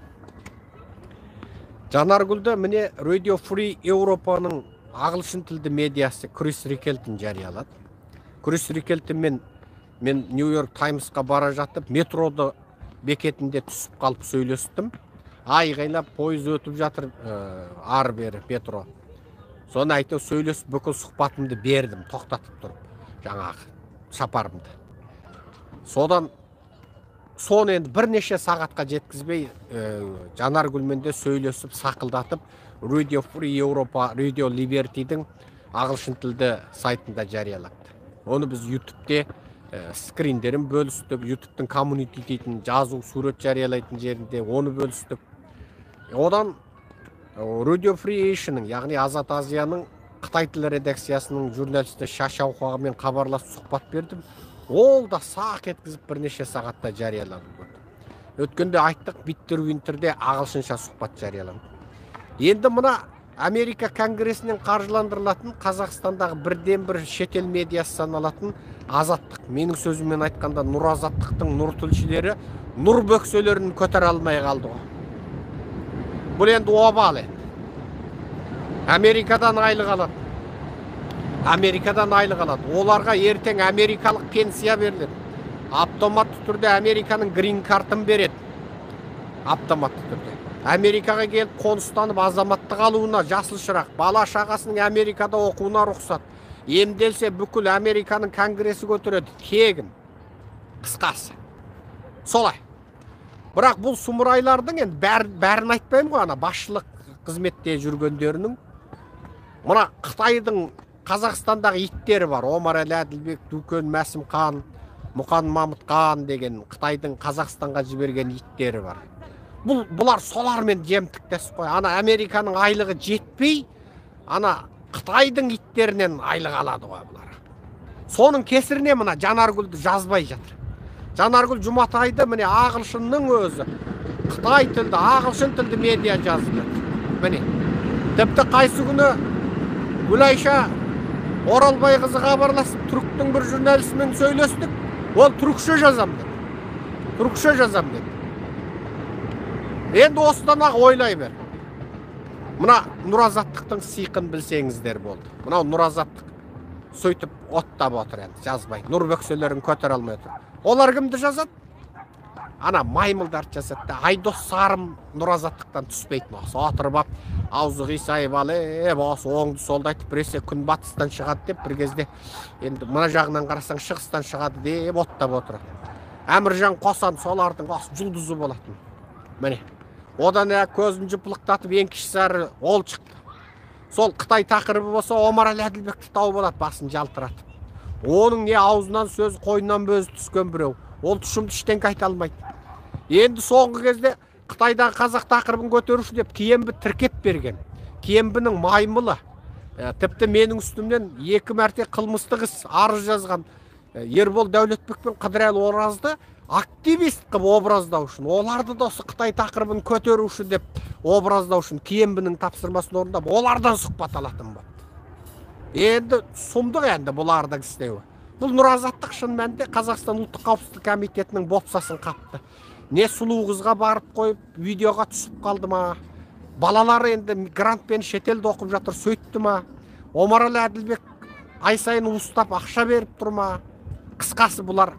Жанаргүлді міне Radio Free Европаның ағылшын тілді медиасы Крис Рикелтін жариялады. Крис Рикелтін мен мен Нью-Йорк Таймсқа бара жатып, метроды бекетінде түсіп қалып сөйлестім. Айғайлап пойыз өтіп жатыр, ары бері метро. Соны айтып сөйлесіп, бүкіл сұхбатымды бердім, тоқтатып тұрып, жаңағы сапарымды. Содан соны енді бірнеше сағатқа жеткізбей Жанаргүлмен де сөйлесіп, сақылдатып, Radio Free Europa, Radio Liberty'дің ағылшын тілді сайтында жариялапты. Оны біз YouTube'де скриндерін бөлістік, YouTube'дің коммунити дейтін жазу, сурет жариялайтын жерінде оны бөлістік. Одан Radio Free Asia'ның, яғни Азат Азияның Қытай тілі редакциясының журналисті Шашауқағымен хабарласып сұхбат бердім. Ол да сақ еткізіп бірнеше сағатта жарияланып көрді. Өткенде айттық, Биттер Винтерде ағылшынша сұхбат жарияланды. Енді мына Америка Конгресінен қаржыландырылатын Қазақстандағы бірден бір шетел медиасы саналатын Азаттық. Менің сөзіммен айтқанда Нұр Азаттықтың нұр тілшілері нұр бөкселерін көтер алмай қалды ғой. Бұл енді обал енді. Америкадан айлық алады. Америкадан айлық алады. Оларға ертең америкалық пенсия беріледі. Автоматты түрде Американың грин картын береді. Автоматты түрде. Америкаға келіп қоныстанып азаматтық алуына жасыл шырақ, бала шағасының Америкада оқуына рұқсат. Емделсе бүкіл Американың конгресі көтереді. Тегін. Қысқасы. Солай. Бірақ бұл сұмырайлардың енді бәр, бәрін айтпаймын ғой, ана басшылық қызметте жүргендерінің. Мына Қытайдың Қазақстандағы иттері бар. Омар Әлі Әділбек, Дүкен Мәсімхан, Мұқан Мамытқан деген Қытайдың Қазақстанға жіберген иттері бар. Бұл, бұлар солармен жемтіктес қой. Ана Американың айлығы жетпей, ана Қытайдың иттерінен айлық алады ғой бұлар. Соның кесіріне мына Жанаргүлді жазбай жатыр. Жанаргүл Жұматайды міне ағылшынның өзі Қытай тілді, ағылшын тілді медиа жазып жатыр. Міне. Тіпті қайсы күні Гүлайша Оралбай қызы хабарласып, түріктің бір журналистімен сөйлестік. Ол түрікше жазам деді. Түрікше жазам деді. Енді осыдан ақ ойлай бер. Мына Нұр Азаттықтың сиқын білсеңіздер болды. Мына Нұр Азаттық сөйтіп оттап отыр енді, жазбай. Нұр бөкселерін көтер алмай отыр. Олар кімді жазады? Ана маймылдар жазады. Айдос Сарым Нұр Азаттықтан түспейтін осы. Отырып ап, аузы қисайып алып, осы оңды солды айтып, біресе күн батыстан шығады деп, бір кезде енді мына жағынан қарасаң шығыстан шығады деп оттап отырады. Әміржан Қосан солардың осы жұлдызы болатын. Міне. Одан көзін жыпылықтатып ең кішісі ол шықты. Сол Қытай тақырыбы болса Омар Әлі Әділбекті тауып алады, басын жалтыратып. Оның не аузынан сөз, қойнынан бөз түскен біреу. Ол тұшымды іштен айта алмайды. Енді соңғы кезде Қытайдағы қазақ тақырыбын көтеруші деп Киембі тіркеп берген. Киембінің маймылы. Тіпті менің үстімнен екі мәрте қылмыстық іс арыз жазған Ербол Дәулетбек пен Қыдырәлі Оразды активист қып образдау үшін, оларды да осы Қытай тақырыбын көтеруші деп образдау үшін Киембінің тапсырмасын орындап, олардан сұхбат алатын болды. Енді сұмдық енді бұлардың істеуі. Бұл Нұр Азаттық шын мәнінде Қазақстан ұлттық қауіпсіздік комитетінің бопсасын қапты. Не сұлу қызға барып қойып, видеоға түсіп қалды ма? Балалары енді грантпен шетелде оқып жатыр, сөйтті ма? Омар Әлі Әділбек ай сайын ұстап ақша беріп тұр ма? Қысқасы бұлар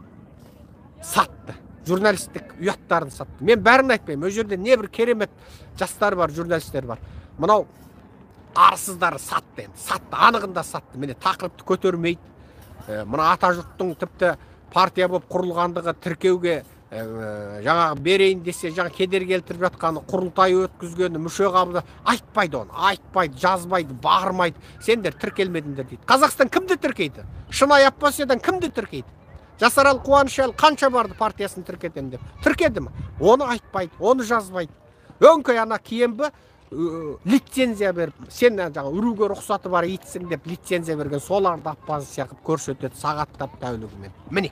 сатты. Журналистік ұяттарын сатты. Мен бәрін айтпаймын. Ол жерде не бір керемет жастар бар, журналистер бар. Мынау арсыздары сатты енді. Сатты, анығында сатты. Міне тақырыпты көтермейді. Мына атажұрттың тіпті партия болып құрылғандығы тіркеуге жаңағы берейін десе, жаңа кедергі келтіріп жатқаны, құрылтай өткізгені, мүше қабылды айтпайды оны, айтпайды, жазбайды, бармайды. Сендер тіркелмедіңдер дейді. Қазақстан кімді тіркейді? Шынай Аппасиядан кімді тіркейді? Жасарал Қуанышәлі қанша барды партиясын тіркетем деп? Тіркеді ме? Оны айтпайды, оны жазбайды. Өңкей ана Киембі лицензия беріп, сен жаңа үруге рұқсаты бар итсің деп лицензия берген, соларды оппозиция қылып көрсетеді сағаттап тәулігімен. Міне.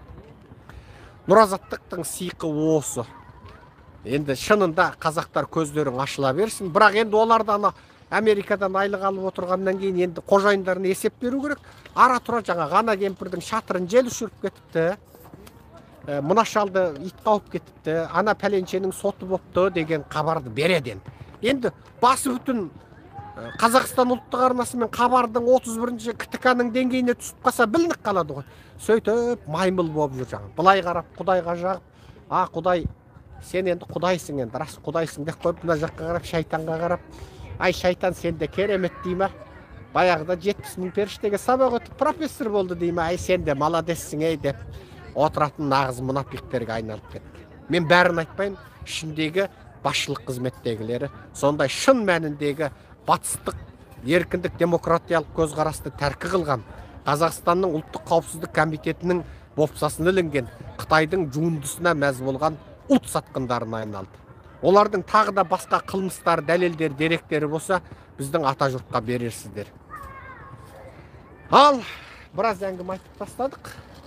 Нұр Азаттықтың сиқы осы. Енді шынында қазақтар көздерің ашыла берсін. Бірақ енді оларды ана Америкадан айлық алып отырғаннан кейін енді қожайындарына есеп беру керек. Ара тұра жаңа ғана кемпірдің шатырын жел ұшырып кетіпті. Мына шалды ит қауып кетіпті. Ана пәленшенің соты бопты деген хабарды береді. Енді басы бүтін Қазақстан ұлттық арнасы мен хабардың отыз бірінші КТК-ның деңгейіне түсіп қалса білініп қалады ғой. Сөйтіп маймыл болып жүр жаңа. Былай қарап, Құдайға жағып, а Құдай, сен енді Құдайсың енді, рас Құдайсың деп қойып, мына жаққа қарап, шайтанға қарап, ай шайтан сен де керемет дей ма? Баяғыда жетпіс мың періштеге сабақ өтіп профессор болды дей ма? Ай сен де молодессің ей деп отыратын нағыз мұнафиқтерге айналып кетті. Мен бәрін айтпаймын, ішіндегі басшылық қызметтегілері сондай шын мәніндегі батыстық еркіндік демократиялық көзқарасты тәркі қылған Қазақстанның ұлттық қауіпсіздік комитетінің бопсасын ілінген Қытайдың жуындысына мәз болған ұлт сатқындарына айналды. Олардың тағы да басқа қылмыстар, дәлелдер, деректері болса, біздің ата жұртқа берерсіздер. Ал біраз әңгіме айтып тастадық.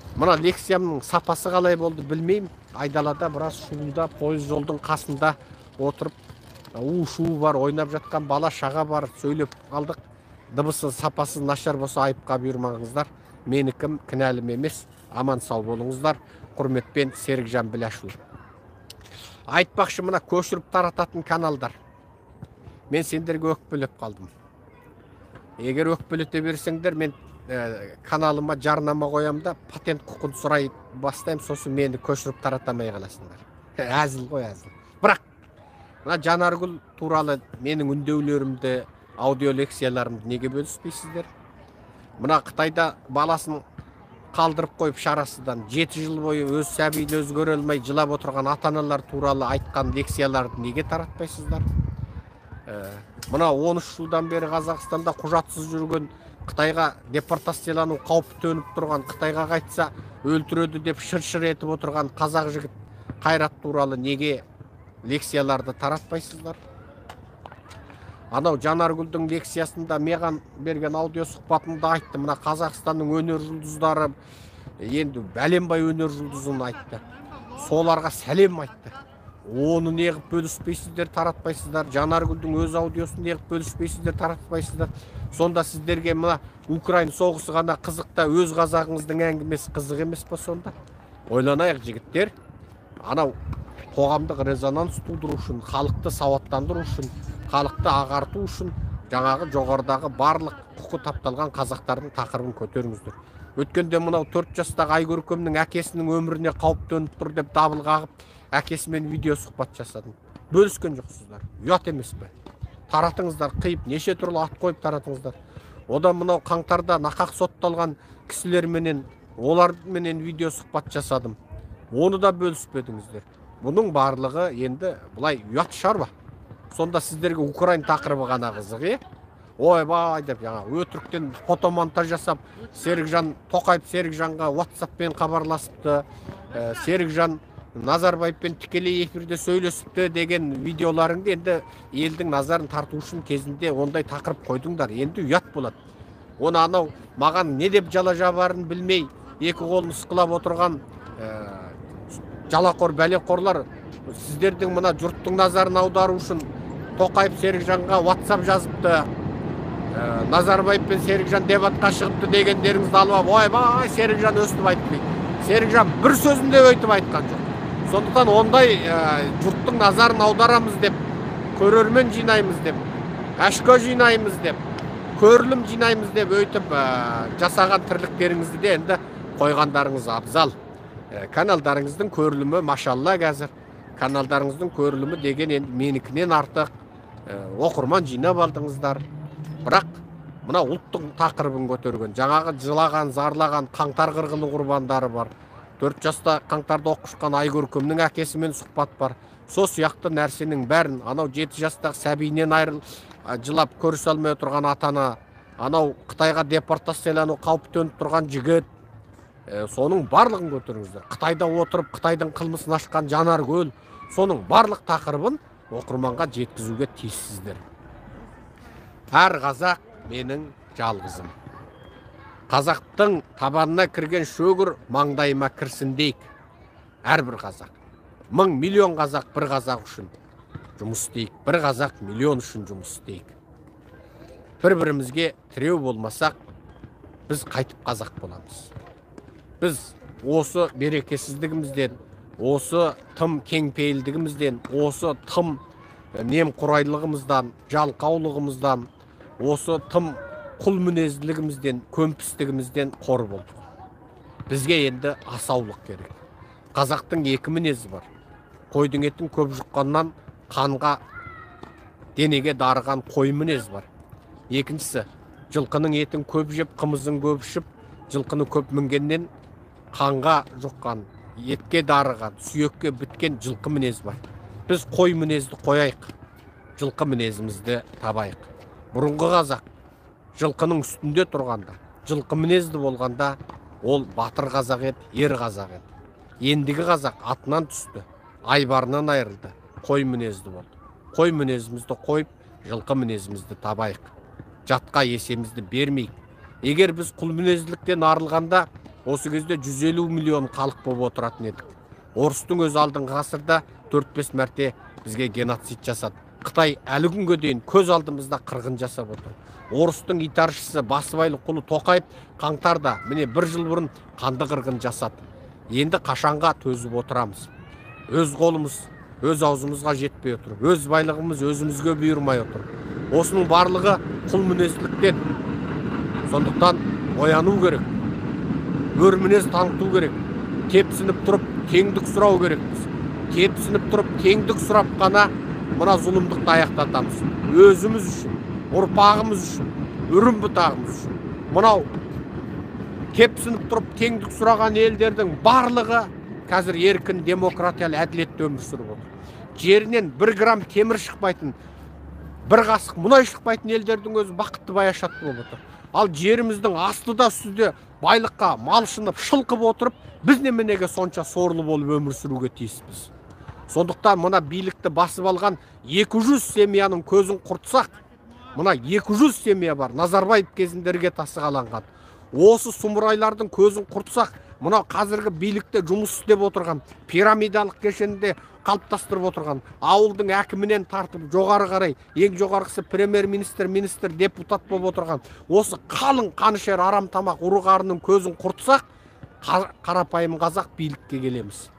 Мына лекциямның сапасы қалай болды білмеймін. Айдалада біраз шуылда, пойыз жолдың қасында отырып, у-шу бар, ойнап жатқан бала шаға бар, сөйлеп қалдық. Дыбысы сапасы нашар болса айыпқа бұйырмаңыздар. Менікім кінәлім емес. Аман сау болыңыздар. Құрметпен Серікжан Біләшұлы. Айтпақшы, мына көшіріп тарататын каналдар. Мен сендерге өкпелеп қалдым. Егер өкпелете берсеңдер, мен каналыма жарнама қоям да патент құқын сұрай бастайым, сосын мені көшіріп таратамай қаласыңдар. Әзіл ғой, әзіл. Бірақ мына Жанаргүл туралы менің үндеулерімді, аудио лекцияларымды неге бөліспейсіздер? Мына Қытайда баласын қалдырып қойып шарасыдан жеті жыл бойы өз сәбиін өзгере алмай жылап отырған ата-аналар туралы айтқан лекцияларды неге таратпайсыздар? Мына он үш жылдан бері Қазақстанда құжатсыз жүрген, Қытайға депортациялану қаупі төніп тұрған, Қытайға қайтса өлтіреді деп шыр-шыр етіп отырған қазақ жігіт Қайрат туралы неге лекцияларды таратпайсыздар? Анау Жанаргүлдің лекциясында меған берген аудио сұхбатында айтты. Мына Қазақстанның өнер жұлдыздары енді бәленбай өнер жұлдызын айтты. Соларға сәлем айтты. Оны неғіп бөліспейсіздер, таратпайсыздар? Жанаргүлдің өз аудиосын неғіп бөліспейсіздер, таратпайсыздар? Сонда сіздерге мына Украин соғысы ғана қызықта, өз қазағыңыздың әңгімесі қызық емес па сонда? Ойланайық жігіттер. Анау қоғамдық резонанс тудыру үшін, халықты сауаттандыру үшін, халықты ағарту үшін жаңағы жоғарыдағы барлық құқы тапталған қазақтардың тақырыбын көтеріңіздер. Өткенде мынау төрт жастағы Айгөркемнің әкесінің өміріне қауіп төніп тұр деп дабыл қағып, әкесімен видео сұхбат жасадым. Бөліскен жоқсыздар. Ұят емес пе? Таратыңыздар, қиып, неше түрлі ат қойып таратыңыздар. Одан мынау қаңтарда нақақ сотталған кісілерменен, оларменен видео сұхбат жасадым. Оны да бөліспедіңіздер. Бұның барлығы енді бұлай ұят шаруа. Сонда сіздерге Украин тақырыбы ғана қызық, е? Ойбай деп жаңа өтіріктен фотомонтаж жасап, Серікжан Тоқаев Серікжанға WhatsApp-пен хабарласыпты, Серікжан Назарбаевпен тікелей эфирде сөйлесіпті деген видеоларыңды енді елдің назарын тарту үшін кезінде ондай тақырып қойдыңдар. Енді ұят болады. Оны анау маған не деп жала жабарын білмей, екі қолын ысқылап отырған жалақор бәлеқорлар сіздердің мына жұрттың назарын аудару үшін Тоқаев Серікжанға WhatsApp жазыпты, Назарбаев пен Серікжан дебатқа шығыпты дегендеріңізді алып, ойбай, Серікжан өстіп айтпайды. Серікжан бір сөзінде өйтіп айтқан жоқ. Сондықтан ондай жұрттың назарын аударамыз деп, көрермен жинаймыз деп, әшкі жинаймыз деп, көрілім жинаймыз деп өйтіп жасаған тірліктеріңізді де енді қойғандарыңыз абзал. Каналдарыңыздың көрілімі машалла қазір. Каналдарыңыздың көрілімі деген енді менікінен артық. Оқырман жинап алдыңыздар. Бірақ мына ұлттың тақырыбын көтерген, жаңағы жылаған, зарлаған қаңтар қырғыны құрбандары бар. төрт жаста қаңтарда оқушқан Айгөркемнің әкесімен сұхбат бар. Сол сияқты нәрсенің бәрін, анау жеті жастағы сәбиінен айырыл жылап көрісе алмай отырған ата-ана, анау Қытайға депортациялану қаупі төніп тұрған жігіт, соның барлығын көтеріңіздер. Қытайда отырып Қытайдың қылмысын ашқан Жанаргүл, соның барлық тақырыбын оқырманға жеткізуге тиіссіздер. Әр қазақ менің жалғызым. Қазақтың табанына кірген шөгір маңдайыма кірсін дейік. Әрбір қазақ. Мың миллион қазақ бір қазақ үшін жұмыс істейік. Бір қазақ миллион үшін жұмыс істейік. Бір-бірімізге тіреу болмасақ, біз қайтып қазақ боламыз. Біз осы берекесіздігімізден, осы тым кеңпейілдігімізден, осы тым немқұрайлығымыздан, жалқаулығымыздан, осы тым құл мінезділігімізден, көмпістігімізден қор болдық. Бізге енді асаулық керек. Қазақтың екі мінезі бар. Қойдың етін көп жұққаннан қанға, денеге дарыған қой мінез бар. Екіншісі, жылқының етін көп жеп, қымызын көп ішіп, жылқыны көп мінгеннен қанға жұққан, етке дарыған, сүйекке біткен жылқы мінез бар. Біз қой мінезді қойайық, жылқы мінезімізді табайық. Бұрынғы қазақ жылқының үстінде тұрғанда, жылқы мінезді болғанда, ол батыр қазақ еді, ер қазақ еді. Ендігі қазақ атынан түсті, айбарынан айырылды, қой мінезді болды. Қой мінезімізді қойып, жылқы мінезімізді табайық. Жатқа есемізді бермейік. Егер біз құл мінезділіктен арылғанда, Осы кезде жүз элүү миллион халық болып отыратын едік. Орыстың өз алдыңғы ғасырда төрт бес мәрте бізге геноцид жасады. Қытай әлі күнге дейін көз алдымызда қырғын жасап отыр. Орыстың итаршысы басыбайлы құлы Тоқаев қаңтарда міне бір жыл бұрын қанды қырғын жасады. Енді қашанға төзіп отырамыз? Өз қолымыз өз аузымызға жетпей отыр. Өз байлығымыз өзімізге бұйырмай отыр. Осының барлығы құл мінезділіктен. Сондықтан ояну керек. Өр мінез таныту керек. Тепсініп тұрып теңдік сұрау керекпіз. Тепсініп тұрып теңдік сұрап қана мына зұлымдықты аяқтатамыз. Өзіміз үшін, ұрпағымыз үшін, үрім бұтағымыз үшін. Мынау тепсініп тұрып теңдік сұраған елдердің барлығы қазір еркін, демократиялы, әділетті өмір сүріп отыр. Жерінен бір грамм темір шықпайтын, бір қасық мұнай шықпайтын елдердің өзі бақытты баяшат болып отыр. Ал жеріміздің астыда үстіде байлыққа малшынып, шылқып отырып, біз неменеге сонша сорлы болып өмір сүруге тиіспіз. Сондықтан мына билікті басып алған екі жүз семьяның көзін құртсақ, мына екі жүз семья бар, Назарбаев кезінде іргетасы қаланған. Осы сұмырайлардың көзін құртсақ, мына қазіргі билікте жұмыс істеп отырған, пирамидалық кешенде қалыптастырып отырған, ауылдың әкімінен тартып жоғары қарай, ең жоғарғысы премьер-министр, министр, депутат болып отырған, осы қалың қанішер арам тамақ ұры-қарының көзін құртсақ, қарапайым қазақ билікке келеміз.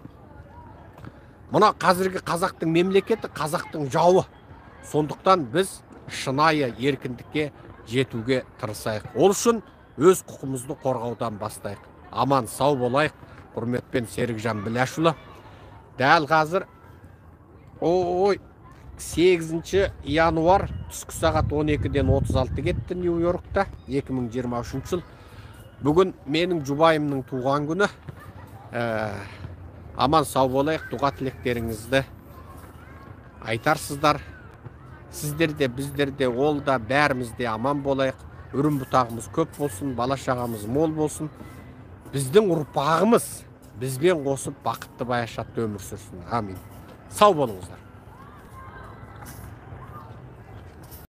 Мына қазіргі қазақтың мемлекеті қазақтың жауы. Сондықтан біз шынайы еркіндікке жетуге тырысайық. Ол үшін өз құқымызды қорғаудан бастайық. Аман сау болайық. Құрметпен Серікжан Біләшұлы. Дәл қазір ой сегізінші январ түскі сағат он екіден отыз алты кетті Нью-Йоркта, екі мың жиырма үшінші жыл. Бүгін менің жұбайымның туған күні. Аман сау болайық, дұға тілектеріңізді айтарсыздар. Сіздер де, біздер де, ол да, бәріміз де аман болайық. Үрім бұтағымыз көп болсын, бала шағамыз мол болсын. Біздің ұрпағымыз бізбен қосып бақытты баяшатты өмір сүрсін. Амин. Сау болыңыздар.